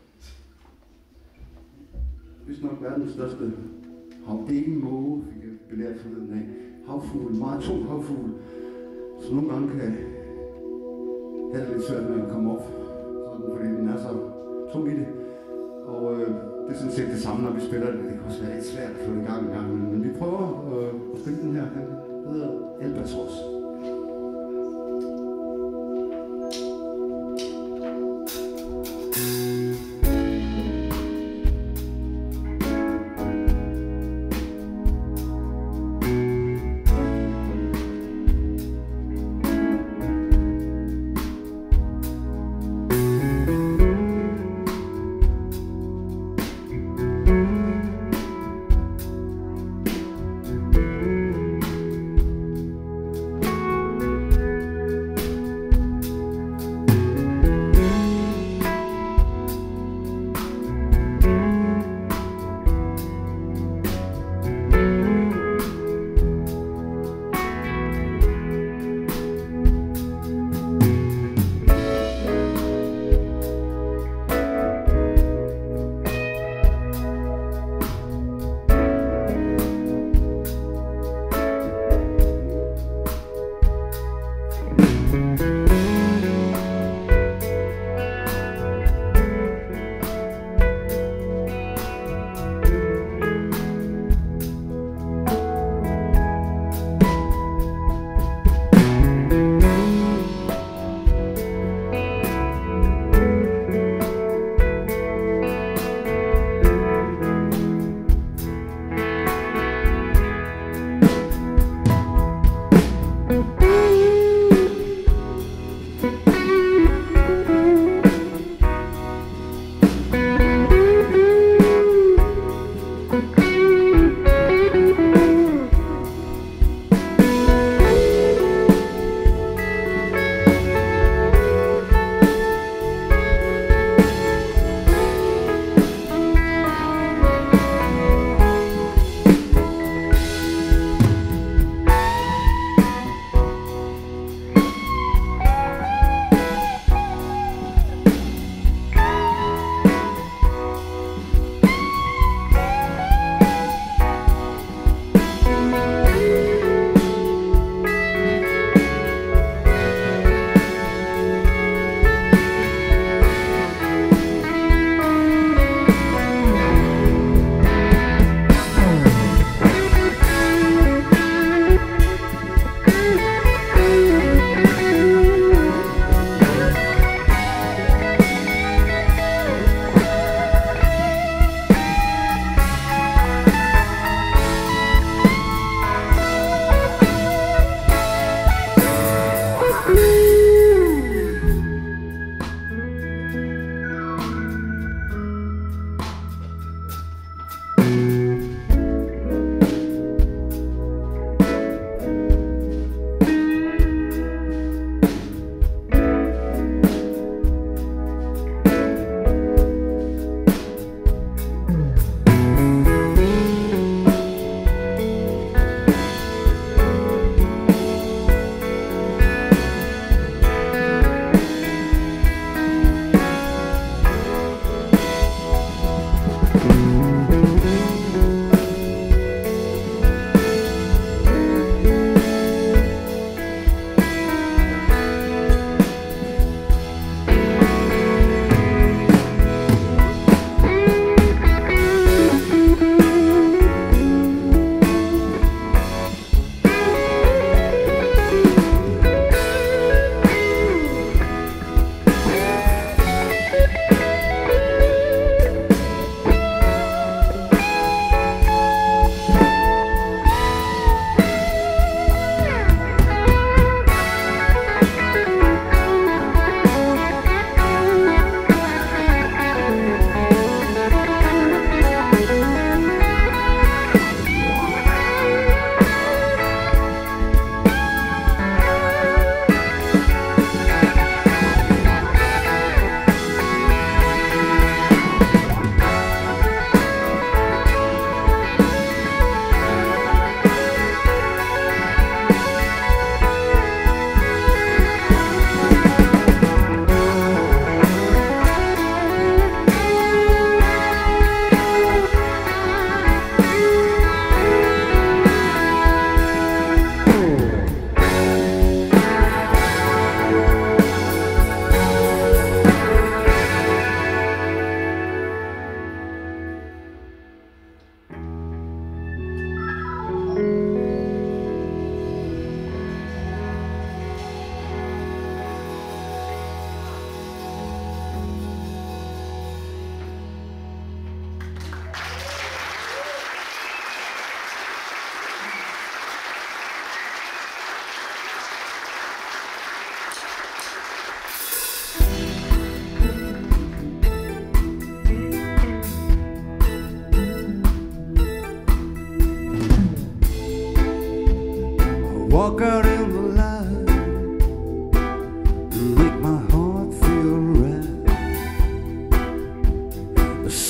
vist nok verdens største hav. Det er ikke en måge, fik jeg belært forleden af. Havfugl, meget tung havfugl, så nogle gange kan havde det lidt svært med at komme op, sådan, fordi den er så tung i det. Og øh, det er sådan set det samme, når vi spiller det. Det kan også være lidt svært at få det i gang en gang, men, men vi prøver øh, at spille den her. Den hedder Albatros.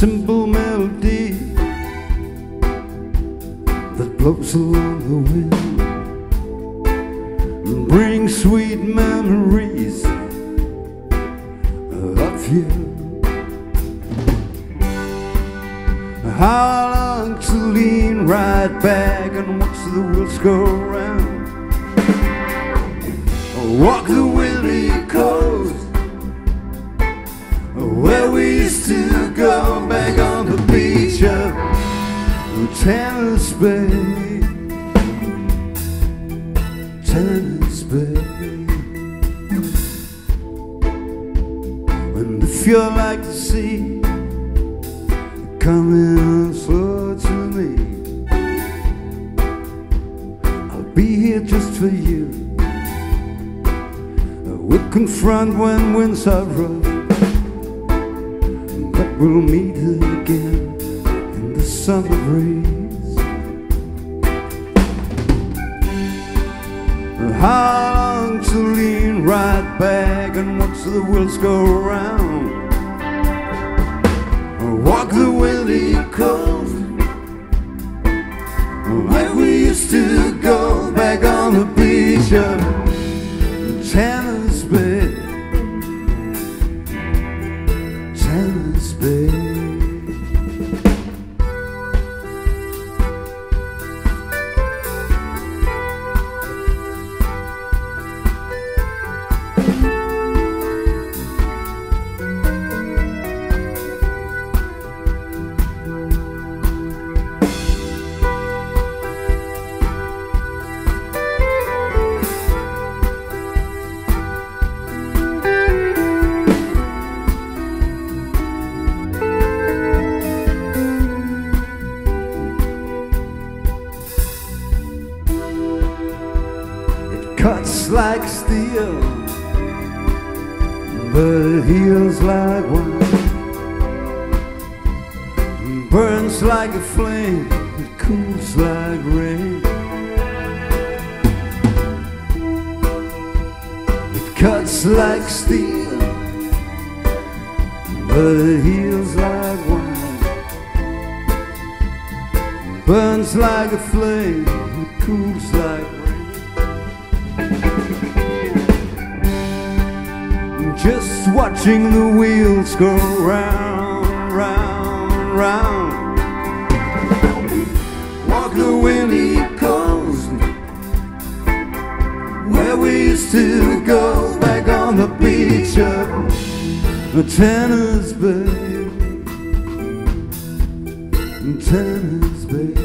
simple melody that blows along the wind, brings sweet memories of you. How long to lean right back and watch the wheels go round, walk the windy coast where we used to go, back on the beach of Tennis Bay, Tennis Bay. And if you're like the sea, coming slow to me, I'll be here just for you. We'll confront when winds are rough, but we'll meet again in the summer breeze. How long to lean right back and watch the wheels go round, walk the windy coast like we used to go, back on the beach of Tennis Bay, Tennis Bay. Cuts like steel, but it heals like wine, burns like a flame, it cools like rain. It cuts like steel, but it heals like wine, burns like a flame, it cools like rain. Just watching the wheels go round, round, round, walk the windy coast where we used to go, back on the beach of Tennis Bay, Tennis Bay.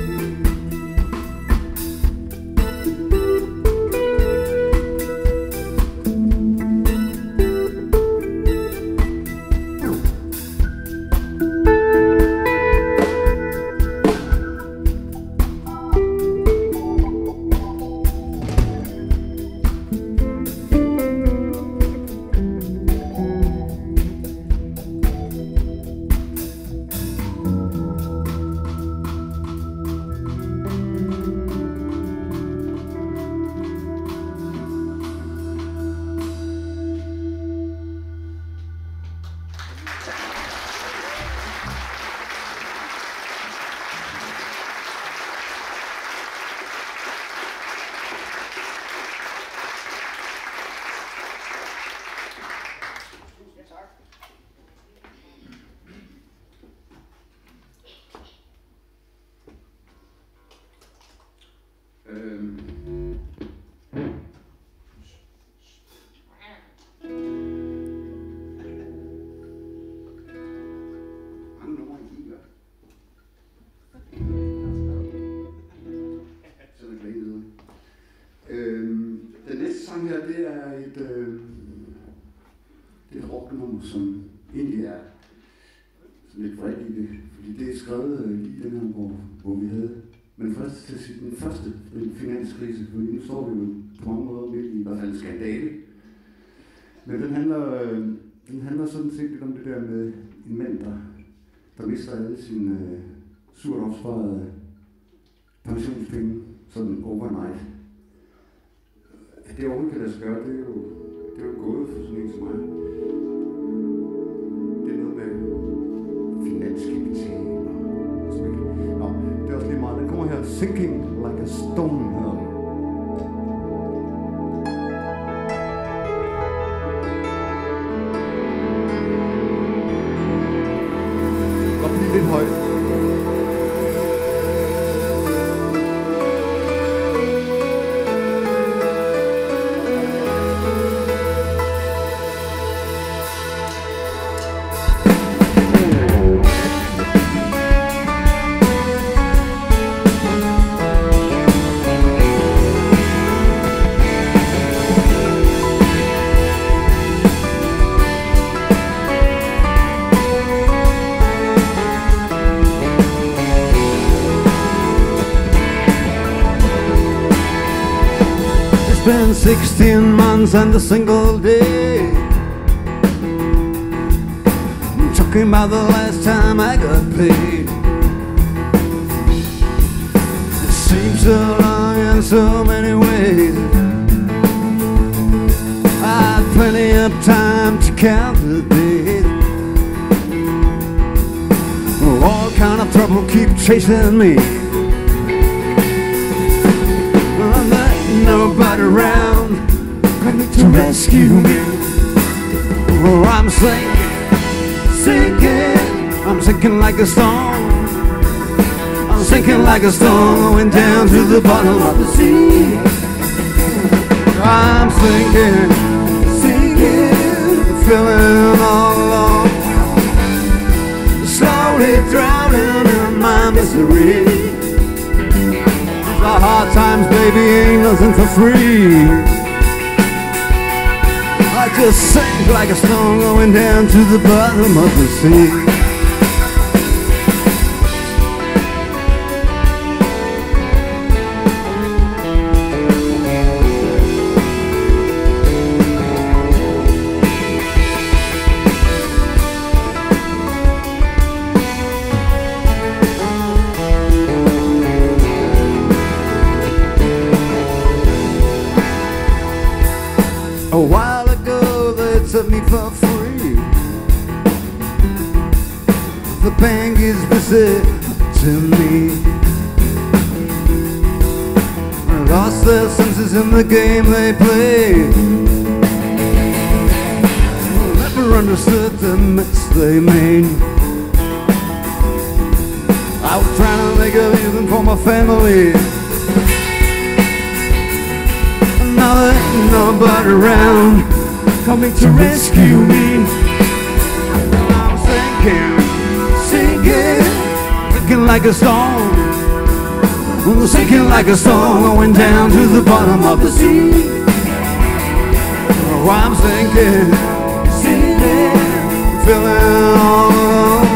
Her, det er et, øh, det er et rocknummer, som egentlig er sådan lidt bredt i det, fordi det er skrevet øh, lige den her, hvor, hvor vi havde, men først til sit, den første den finanskrise, fordi nu står vi jo på mange måder midt i, i hvert fald en skandale. Men den handler, øh, den handler sådan set lidt om det der med en mand, der, der mister alle sine øh, surt opsparede pensionspenge, sådan overnight. At det overhovedet kan lade sig gøre, det er jo, det er jo gået for sådan en som mig. Det er noget med finanskapital. sinking like a stone. Godt blive lidt højt. Been sixteen months and a single day, I'm talking about the last time I got paid. It seems so long in so many ways. I had plenty of time to count the days. All kind of trouble keep chasing me. Nobody around coming to rescue me. Oh, I'm sinking, sinking, I'm sinking like a stone. I'm sinking like a stone, going down to the bottom of the sea. I'm sinking, sinking, feeling all alone, slowly drowning in my misery. The hard times, baby, ain't nothing for free. I just sink like a stone going down to the bottom of the sea. A while ago they set me for free. The bank is busy to me. Lost their senses in the game they play. Never understood the mess they made. I was trying to make a living for my family. Now there ain't nobody around coming to rescue me. I'm sinking, sinking, sinking like a stone. I'm sinking like a stone, going down to the bottom of the sea. Oh, I'm sinking, sinking, feeling all alone,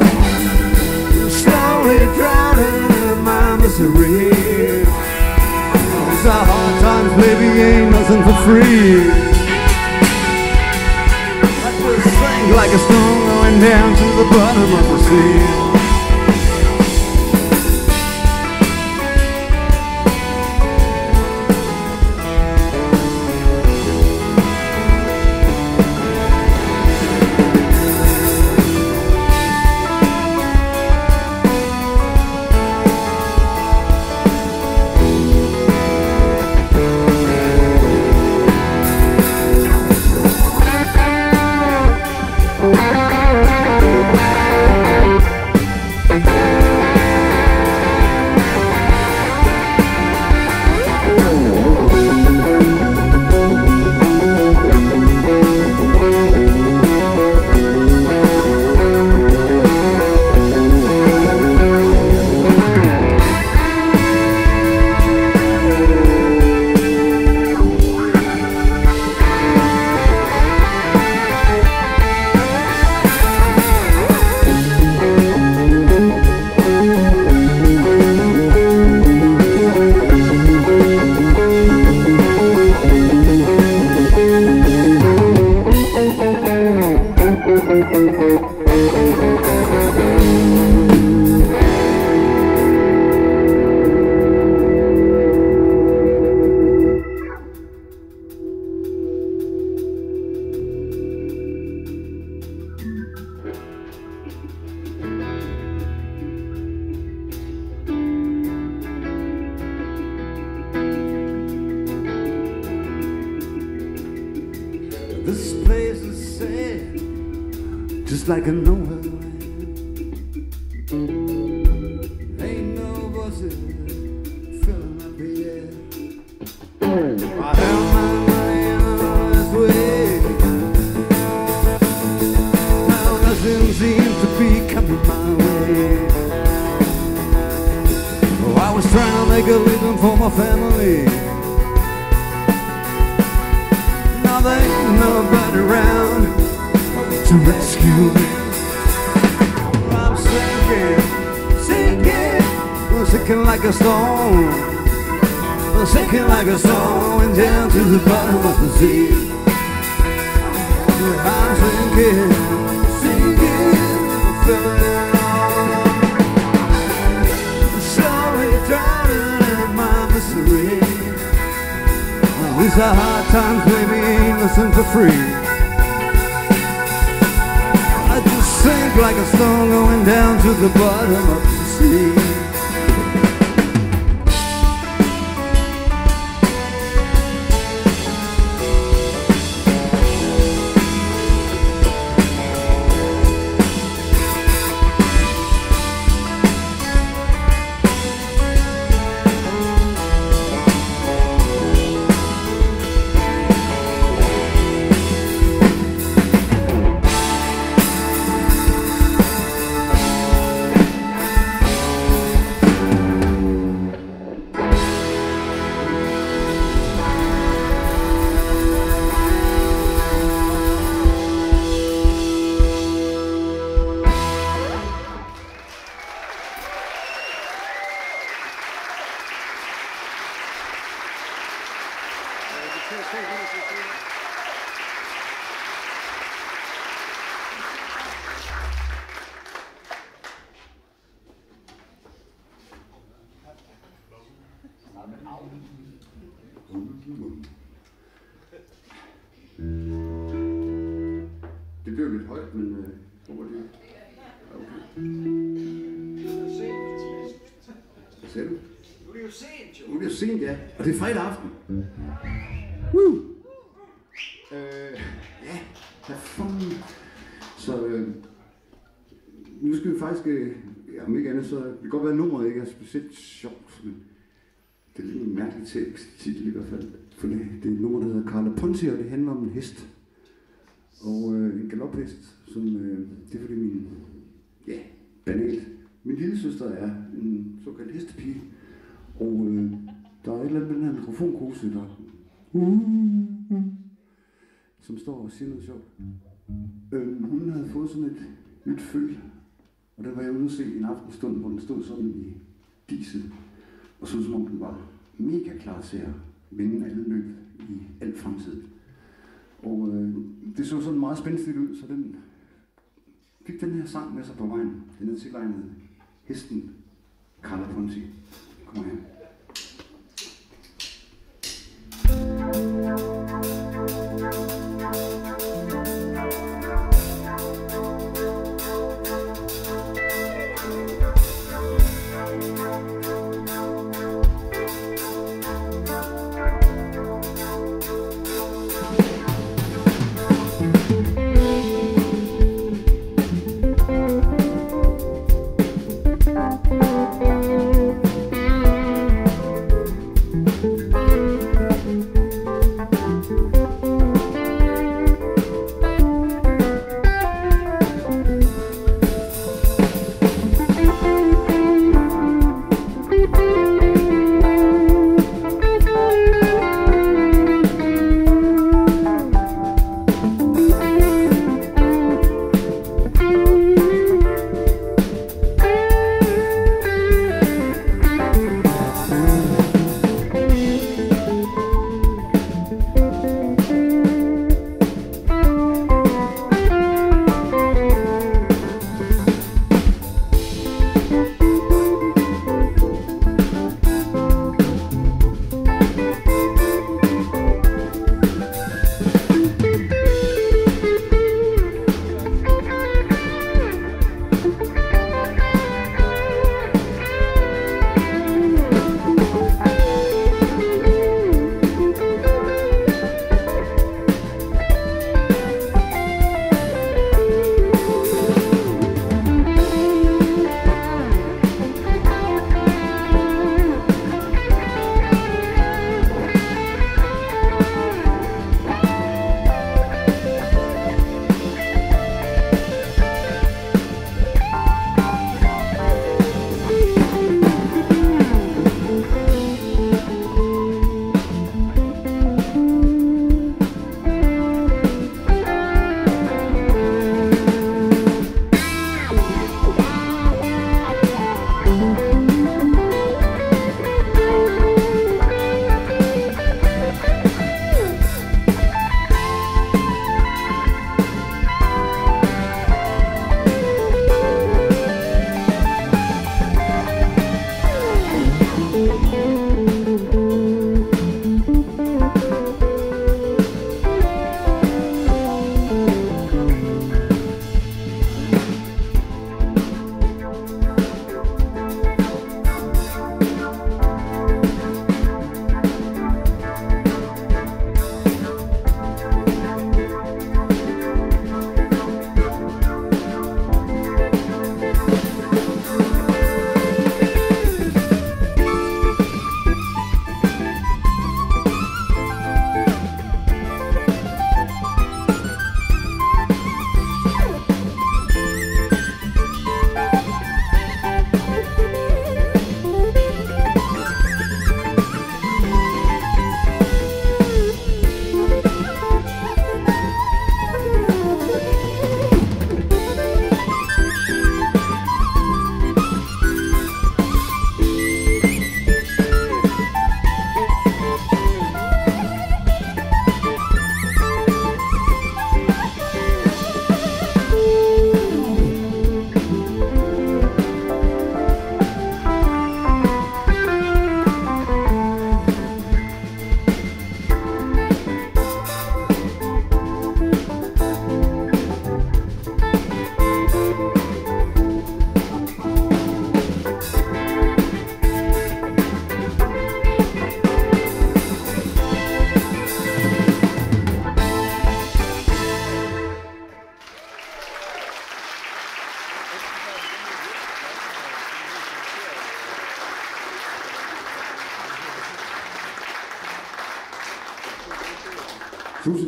slowly drowning in my misery. The hard times, baby, ain't nothing for free. I just sink like a stone going down to the bottom of the sea. This place is sad, just like a nowhere land. Ain't no buses filling up the air. I have my money on this way. Now nothing seems to be coming my way. Oh, I was trying to make a living for my family. Now there ain't nobody around to rescue me. I'm sinking, sinking, I'm sinking like a stone. I'm sinking like a stone and down to the bottom of the sea. I'm sinking, sinking, feeling it all. Slowly drowning in my misery. These are hard times, baby, ain't nothing for free. I just sink like a stone going down to the bottom of the sea. Det blev lidt højt, men øh, hvor var det? Okay. Hvad sagde du? Nu er det jo sent, jo. Nu er det jo sent, ja. Og det er fredag aften. Woo! Øh, ja, hvad fanden. Så øh, nu skal vi faktisk, øh, ja, om ikke andet, så det kan godt være, at nummeret ikke er specielt sjovt, men det er lidt en mærkelig titel i hvert fald. For det, det er et nummer, der hedder Carla Ponti, og det handler om en hest. Og øh, en galophest, som øh, det er fordi min, ja, banalt. Min lille søster er en såkaldt hestepige, og øh, der er et eller andet med den her mikrofonkose, der uh, uh, som står og siger noget sjovt. Øh, hun havde fået sådan et nyt følge, og der var jeg ude at se en aftenstund, hvor den stod sådan i diset, og så som om den var mega klar til at vinde alle løb i al fremtid. Og øh, det så sådan meget spændstigt ud, så den fik den her sang med sig på vejen. Den er tilegnet hesten Carla Ponti. Kom her.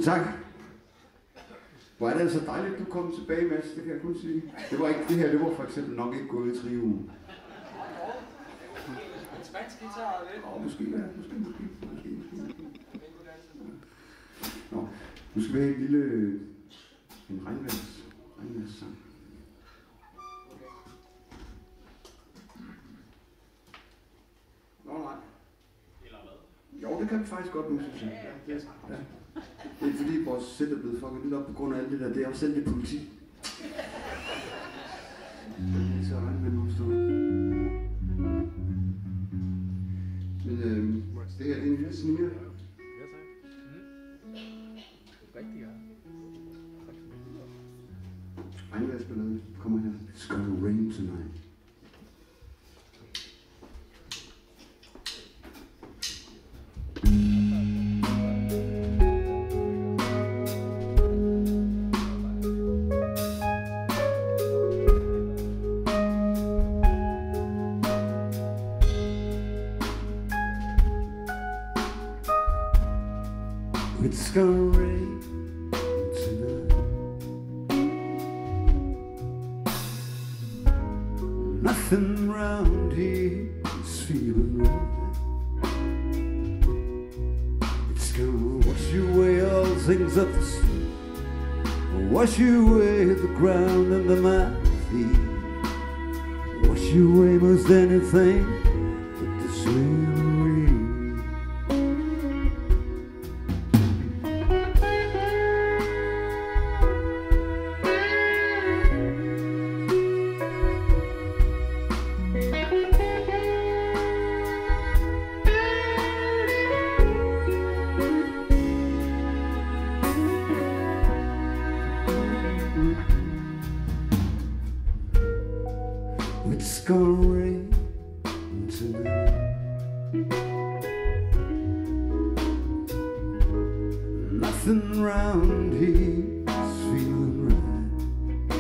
tak. Hvor er det altså dejligt, du kom tilbage, Mads, det kan jeg kun sige. Det var ikke det her, det var for eksempel nok ikke gået i trioen. En spansk guitar er lidt. Åh, måske, ja, måske, måske, måske, måske. Nå, nu skal vi have en lille, en regnværs, regnværssang. Nå, nej. Eller hvad? Jo, det kan vi faktisk godt nu, synes jeg. Ja, det, ja. Det er fordi, vores sæt er blevet fucket lidt op på grund af alt det der. Det er jo selv det politi. Så er det med nu stå. Men øh, det her, det er en lille sniger. Ja, tak. Mm. Rigtig godt. Regnværsballaden kommer her. It's gonna rain tonight. It's gonna rain tonight. Nothing round here is feeling right. It's gonna wash away all things of the sea, wash away the ground under my feet, wash away most anything but this memory. It's gonna rain tonight. Nothing round here is feeling right.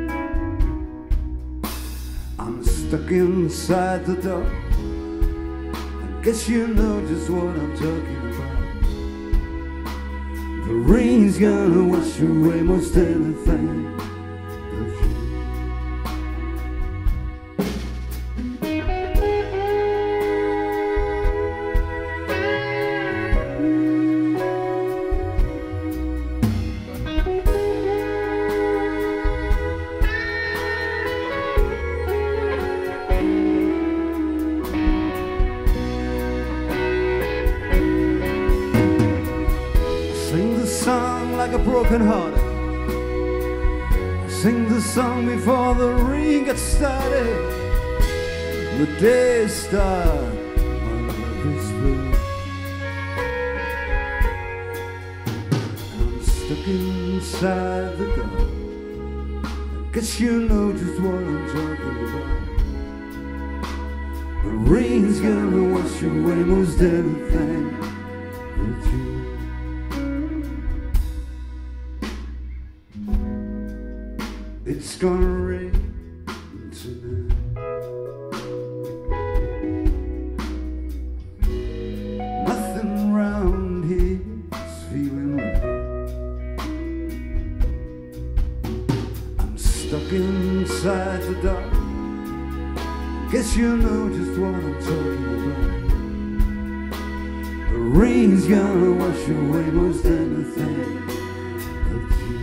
I'm stuck inside the dark. I guess you know just what I'm talking about. The rain's gonna wash away most anything. Like a broken heart, I sing the song before the rain gets started. The day starts, my love is blue. I'm stuck inside the dark. I guess you know just what I'm talking about. The rain's gonna wash away most everything but you. It's gonna rain tonight. Nothing round here is feeling right. I'm stuck inside the dark. Guess you know just what I'm talking about. The rain's gonna wash away most anything but you.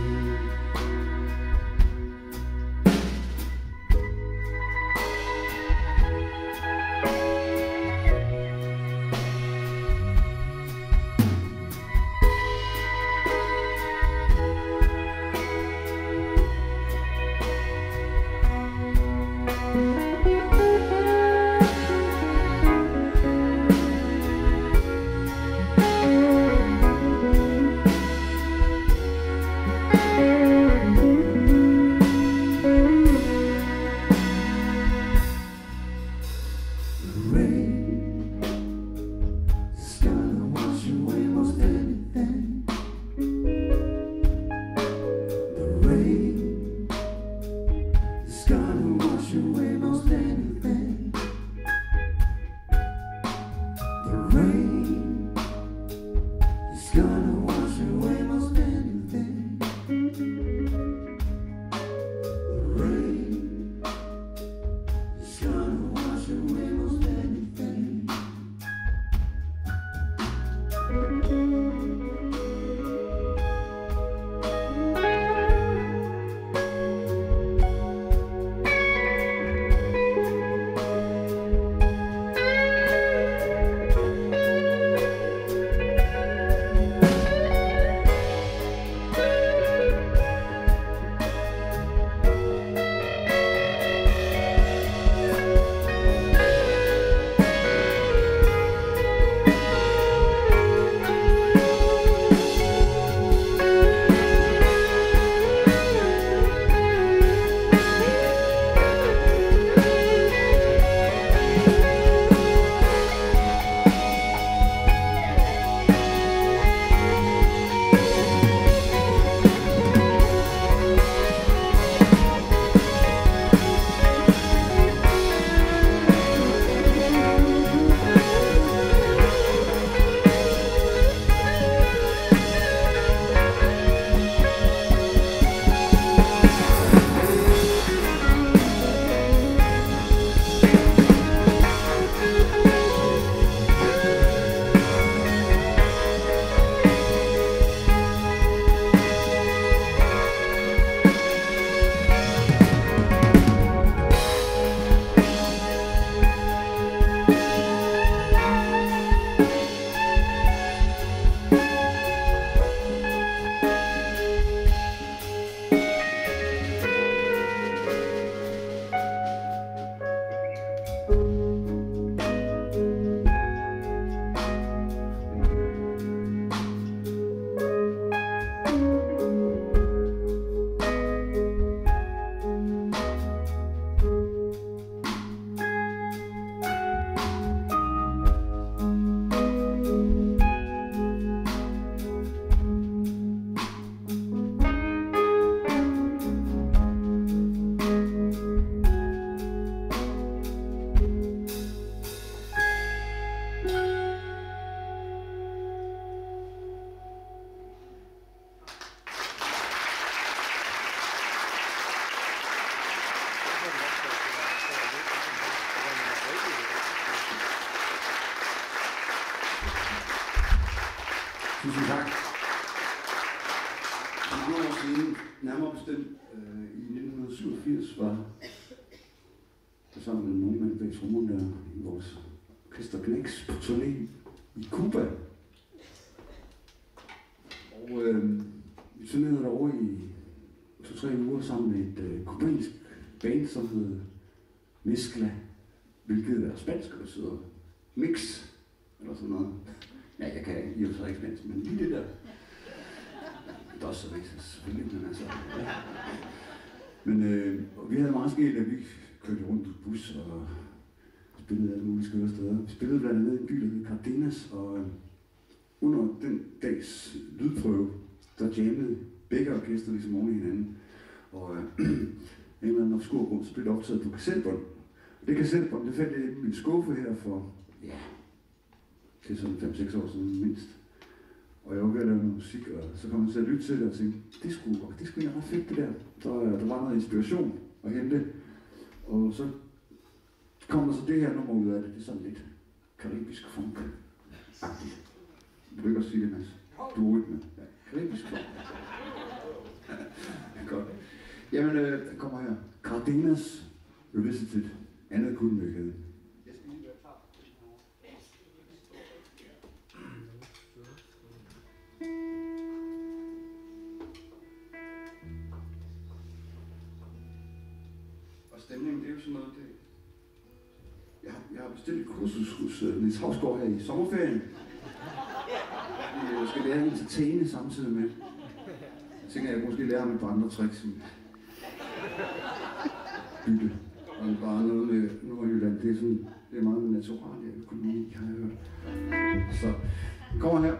Tusind tak. For nogle år siden, nærmere bestemt øh, i nitten syvogfirs, var der sammen med nogle mænd bag trommerne der i vores orkester Knæks på turné i Cuba. Og øh, vi turnerede derovre i to-tre uger sammen med et øh, kubansk band, som hed Mezcla, hvilket er spansk, og betyder mix, eller sådan noget. Ja, jeg kan i og for sig ikke spansk, men lige det der. Det er også så rigtigt, selvfølgelig, men altså. Ja. Men øh, vi havde meget sket, at vi kørte rundt i bus og spillede alle mulige skøre steder. Vi spillede blandt andet i en by, der hed Cardenas, og øh, under den dags lydprøve, der jammede begge orkester ligesom oven i hinanden. Og øh, en eller anden obskur grund, så blev det optaget på kassettebånd. Og det kassettebånd, det fandt jeg i min skuffe her for, ja, det er sådan fem seks år siden mindst. Og jeg var ved at lave noget musik, og så kom jeg til at lytte til det og tænkte, det skulle, det skulle være ret fedt det der. Der, der var noget inspiration at hente. Og så kom der så det her nummer ud af det. Det er sådan lidt karibisk funk-agtigt. Du vil ikke også sige det, Mads? Du er rytme. Ja, karibisk funk. Ja, godt. Jamen, øh, den kommer her. Cardenas Revisited. Andet kunne vi ikke have. Og stemningen, det er jo sådan noget, det... Jeg har, jeg har bestilt et kursus hos uh, Niels Hausgaard her i sommerferien. Jeg skal lære hende til tæne samtidig med. Jeg tænker, at jeg måske lære ham et par andre tricks. Bytte. Og bare noget med Nordjylland, det er sådan, det er meget naturalt, jeg kunne lide, har jeg hørt. Så, kommer her.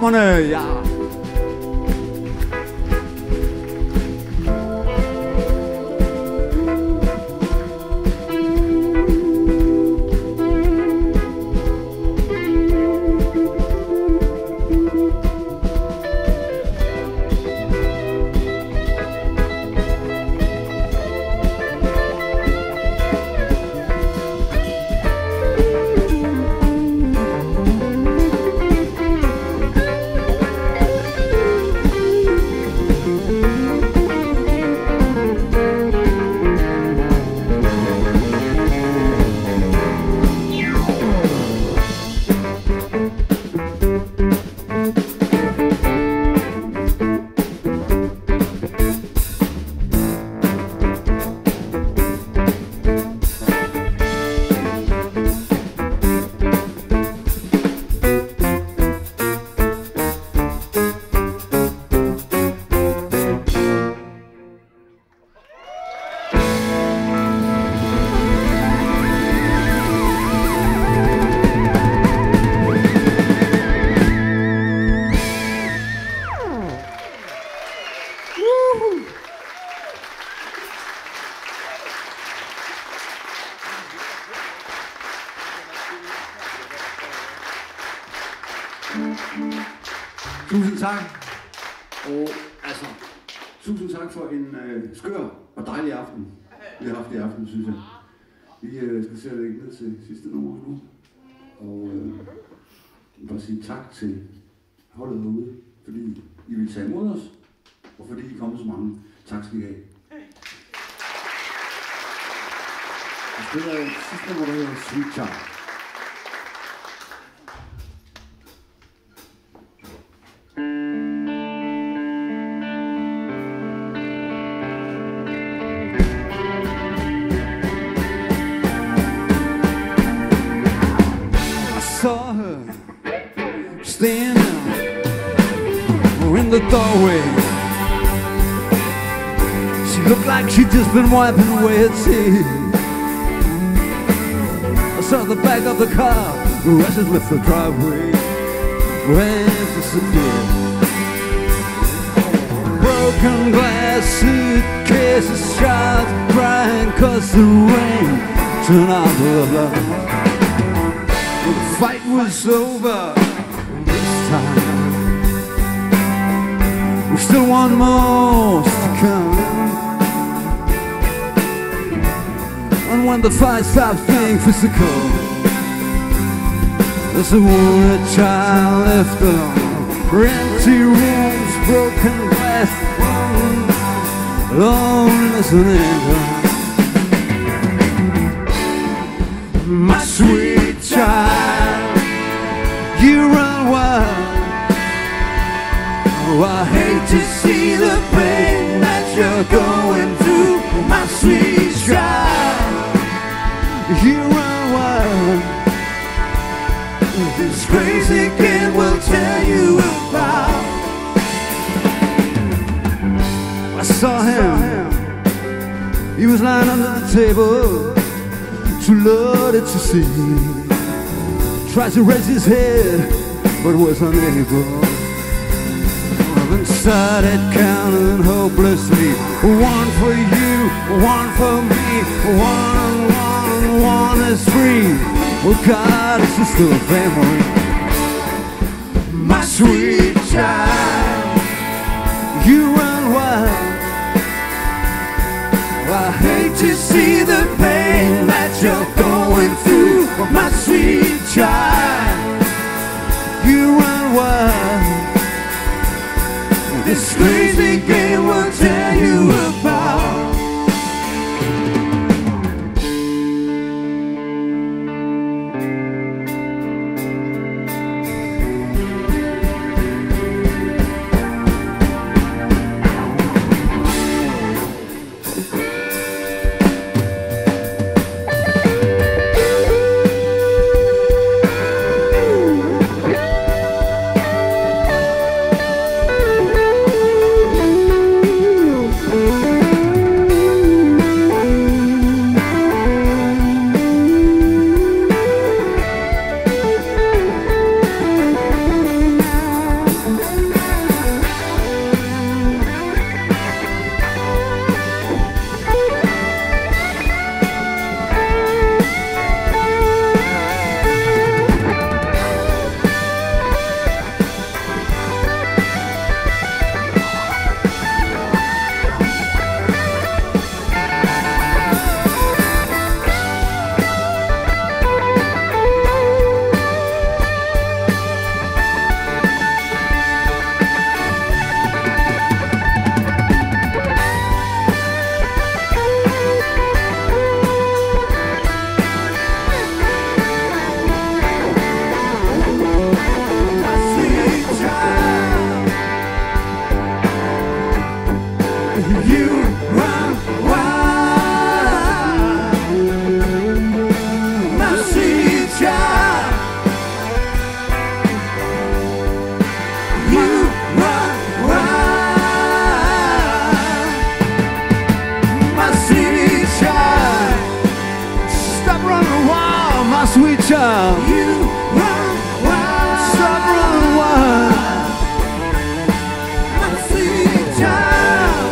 trommerne, ja. Tusind tak. Og altså, tusind tak for en øh, skør og dejlig aften, vi har haft i aften, synes jeg. Vi øh, skal se at lægge ned til sidste nummer nu. Og øh, bare sige tak til holdet herude, fordi I vil tage imod os, og fordi I kommer så mange. Tak skal I have. Jeg spiller sidste nummer, der hedder Sweet Child. Saw her standing in the doorway. She looked like she'd just been wiping away her tears. I saw the back of the car rushes with the driveway when it disappeared. Broken glass, suitcases, shards, crying 'cause the rain turned out the light. The fight was over this time. We still want more to come. And when the fight stops being physical, there's a wounded child left alone. Empty rooms, broken glass, loneliness and anger. My sweet child, you run wild. Oh, I hate to see the pain that you're going through. My sweet child, you run wild. This crazy kid will tell you about. I saw him, he was lying under the table, too loaded to see. Tried to raise his head, but was unable. Then started counting hopelessly. One for you, one for me. One, one, one is free. Oh God, it's just a family. My sweet child, you run wild. I hate to see the pain that you're going through. My sweet child, you run wild. This crazy game will tell you about. sweet child. You run wild, stop running wild, my sweet child.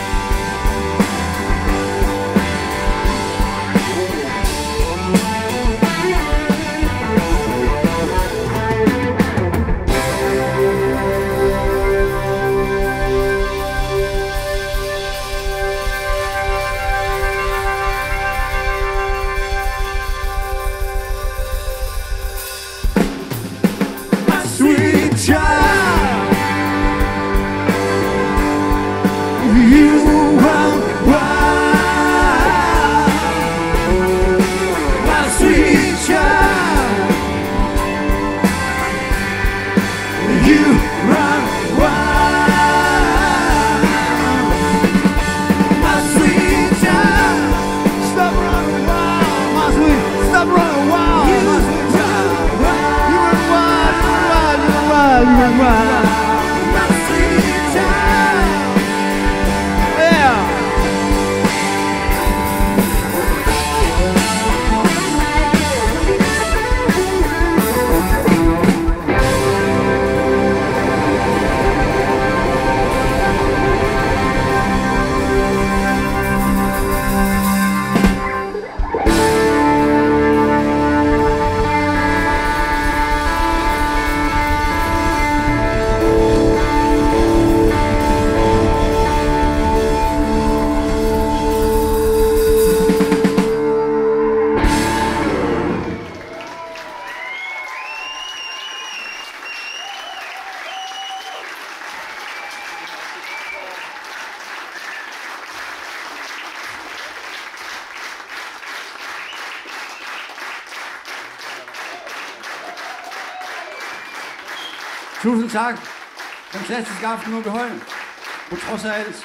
Tusind tak. Fantastisk aften ude ved Højen. På trods af alt.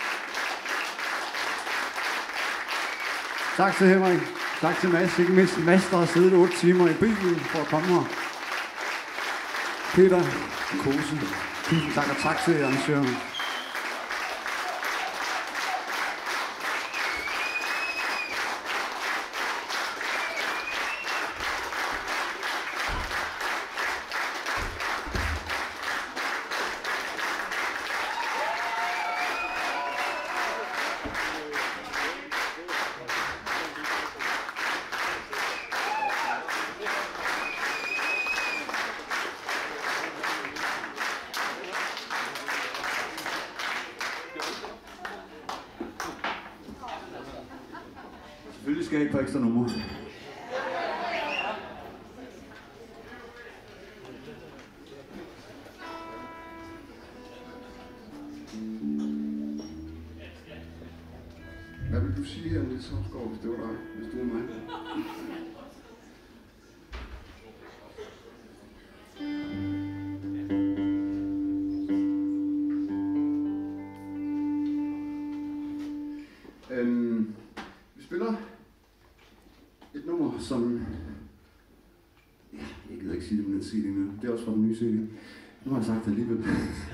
Tak til Henrik. Tak til Mads. Ikke mindst Mads, der har siddet otte timer i bilen for at komme her. Peter Kose. Tusind tak, og tak til arrangørerne. Selvfølgelig skal jeg ikke på ekstra nummer. Hvad vil du sige her, Niels Hofgaard, hvis det var dig, hvis du var mig? Øhm, vi spiller et nummer, som... Ja, jeg gider ikke sige det med den C D nu. Det er også fra den nye C D. Nu har jeg sagt det alligevel.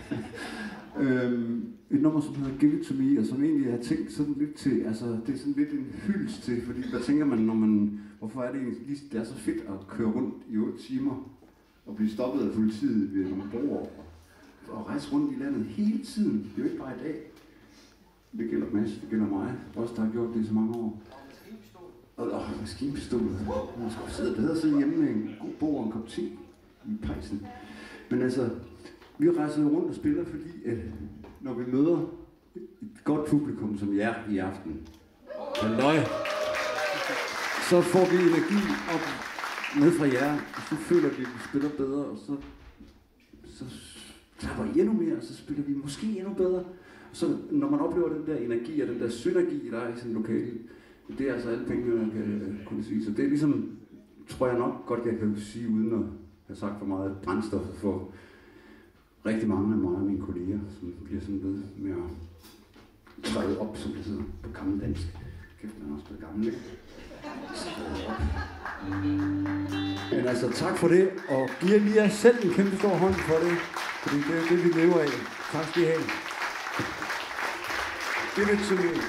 øhm, et nummer, som hedder Give It To Me, og som egentlig har tænkt sådan lidt til, altså det er sådan lidt en hyldest til, fordi hvad tænker man, når man, hvorfor er det egentlig, det er så fedt at køre rundt i otte timer, og blive stoppet af politiet ved nogle broer, og rejse rundt i landet hele tiden, det er jo ikke bare i dag. Det gælder Mads, det gælder mig, også der har gjort det i så mange år. Og åh, maskinpistol, man skulle sidde bedre sidde hjemme med en god bog og en kop te i pejsen. Men altså, vi rejser jo rundt og spiller, fordi at når vi møder et godt publikum som jer i aften, halløj, så får vi energi op ned fra jer, og så føler vi, at vi spiller bedre, og så, så klapper I endnu mere, og så spiller vi måske endnu bedre. Så når man oplever den der energi og den der synergi, der er i sådan en lokale, det er altså alle penge, man kan kunne sige. Så det er ligesom, tror jeg nok godt, jeg kan sige, uden at have sagt for meget brændstof for rigtig mange af mig og mine kolleger, som bliver sådan ved med at træde op, som det hedder på gammel dansk. Kæft, man er også blevet gammel, ikke? Men altså, tak for det, og giv lige jer selv en kæmpe stor hånd for det, fordi det er det, vi lever af. Tak skal I have. Give it to me.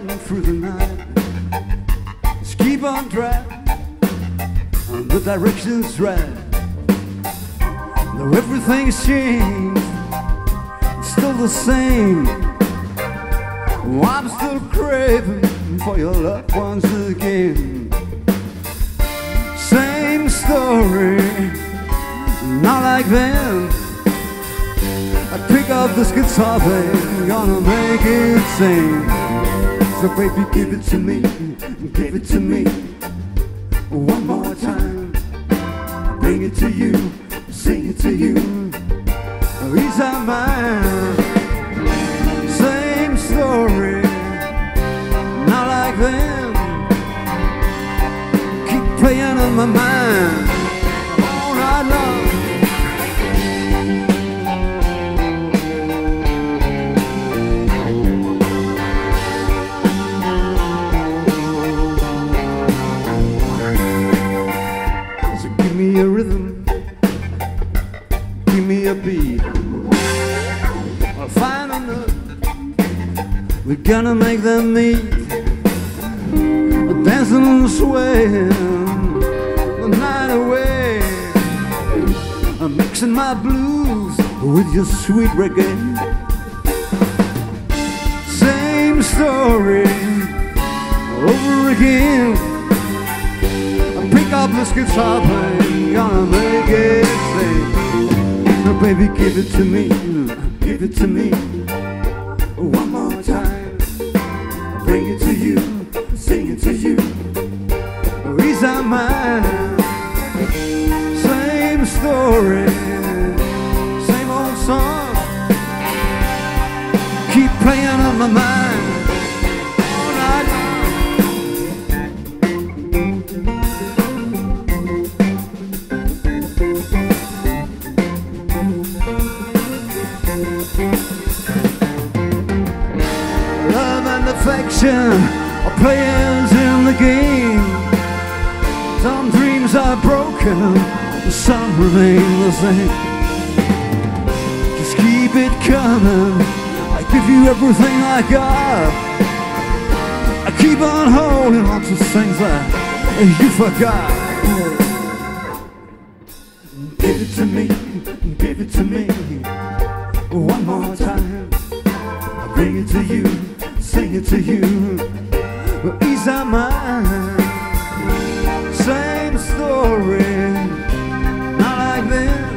through the night. Just keep on driving, and the direction's right. Though everything's changed, it's still the same. Oh, I'm still craving for your loved ones again. Same story, not like then. I pick up this guitar, baby, gonna make it sing. So baby, give it to me, give it to me. One more time, bring it to you, sing it to you. These are mine. Same story, not like them. Keep playing on my mind all night long. So give me a rhythm, give me a beat. I'll find a note, we're gonna make them meet. Dancing and swaying the night away. I'm mixing my blues with your sweet reggae. Same story over again. I pick up this guitar, baby, gonna make it sing. So baby, give it to me, give it to me. One more time, bring it to you, sing it to you. These are mine. Same story, same old song. Keep playing on my mind all night long. Love and affection are players in the game. Some dreams are broken, some remain the same. Just keep it coming, I give you everything I got. I keep on holding on to things that you forgot. Give it to me, give it to me. One more time, I bring it to you, sing it to you. These are mine. Same story, not like them.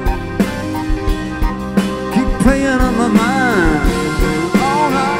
Keep playing on my mind all night.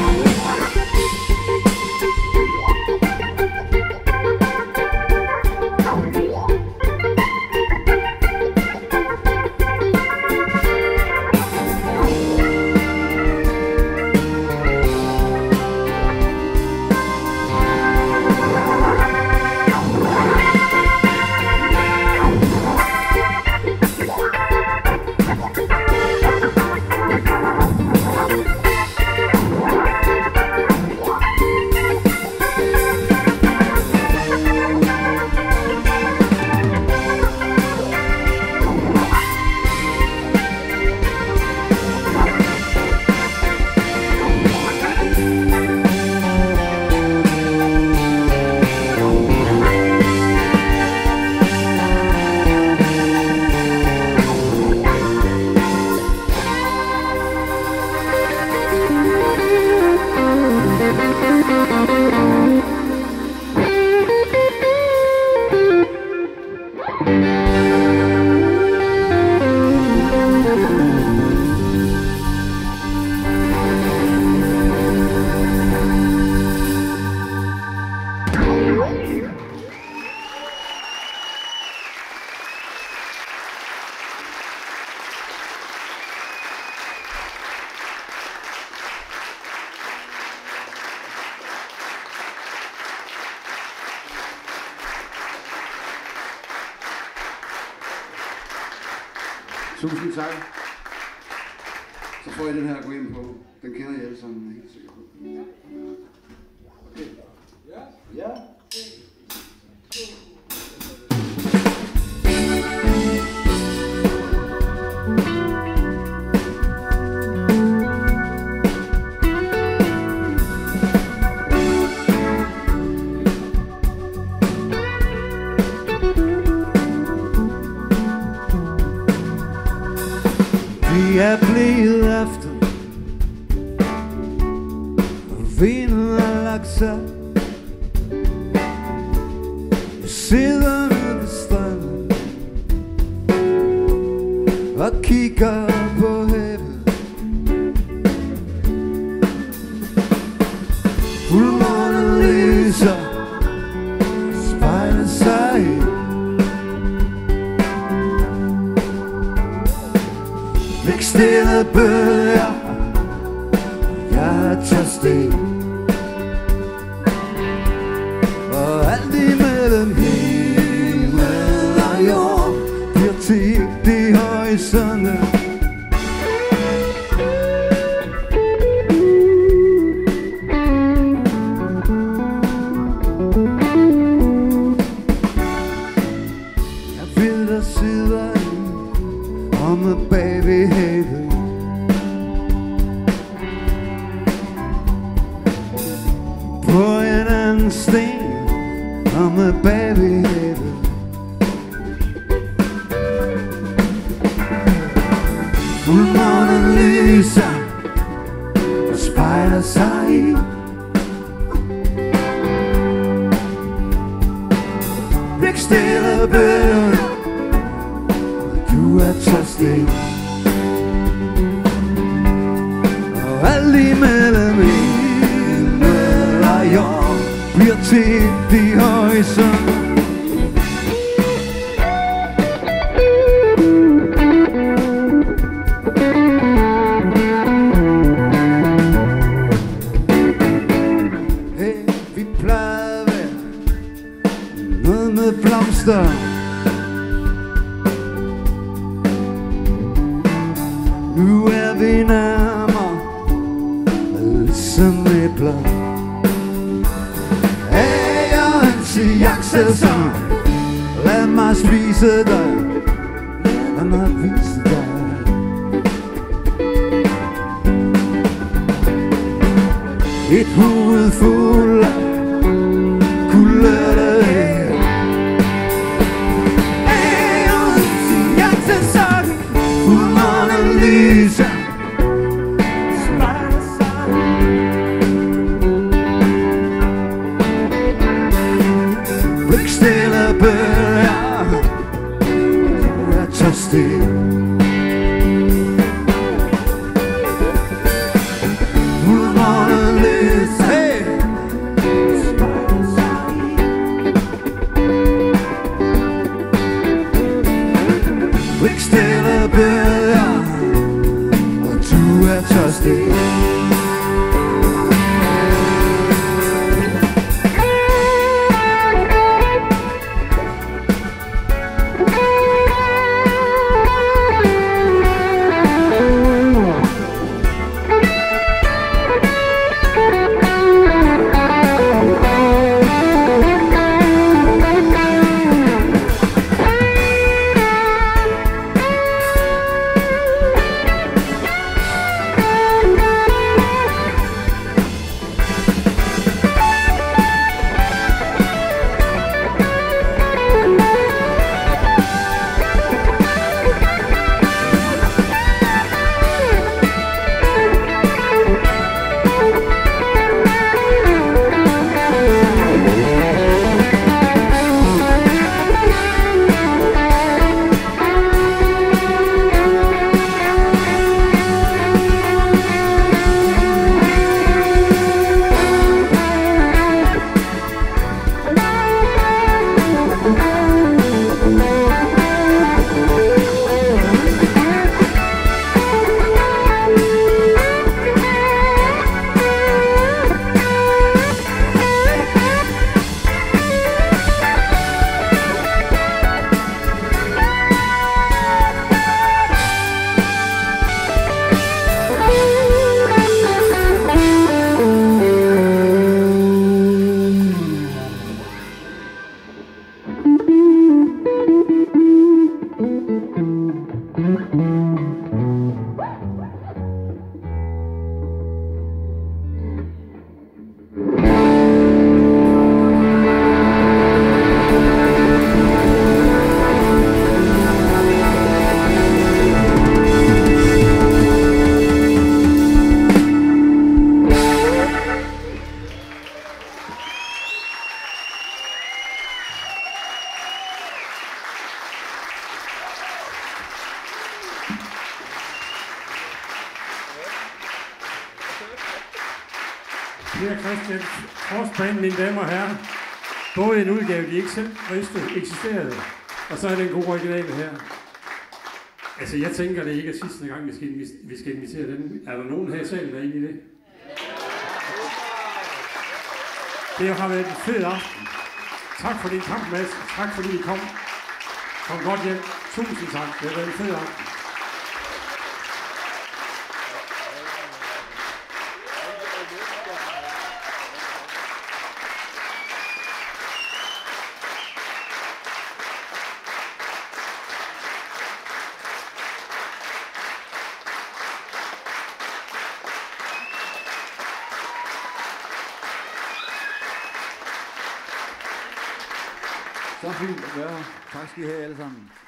Tusind tak. Så får I den her at gå ind på. Den kender I alle sammen, helt sikkert. Okay. Ja. Ja. sidder nede ved stranden og kigger på havet. Fuldmånen lyser, spejler sig i. Væk stille bølger, jeg er tørstig. Og alt imellem himmel og jord bliver tænkt i horisonten. Jeg vil der sidder omme bag ved havet. På en anden sten omme bag ved havet. Fuldmånen lyser og spejler sig i. Væk stille bølger, du er tørstig. Og alt imellem himmel og jord bliver tændt i horisonten. Hey, vi plejede at være noget med blomster. Nu er vi nærmere ligesom æbler. Hey, og en til jagtsæson. Lad mig spise dig, lad mig vise dig. Et hoved fuld af kulørte æg. Hey, og en til jagtsæson. Fuldmånen lyser, spejler sig. Væk stille bølger, du er tørstig. Fuldmånen lyser, hey, spejler sig. Væk stille bølger, og du er tørstig. Per Christian Forsband, mine damer og herrer. Både en udgave, de ikke selv vidste eksisterede, og så er det en god original her. Altså, jeg tænker, det ikke er sidste gang, vi skal, vi skal invitere dem. Er der nogen her i salen, der er inde i det? Det har været en fed aften. Tak for din kamp, Mads. Tak fordi I kom. Kom godt hjem. Tusind tak. Det har været en fed aften. Så fint at gøre. Tak skal I have alle sammen.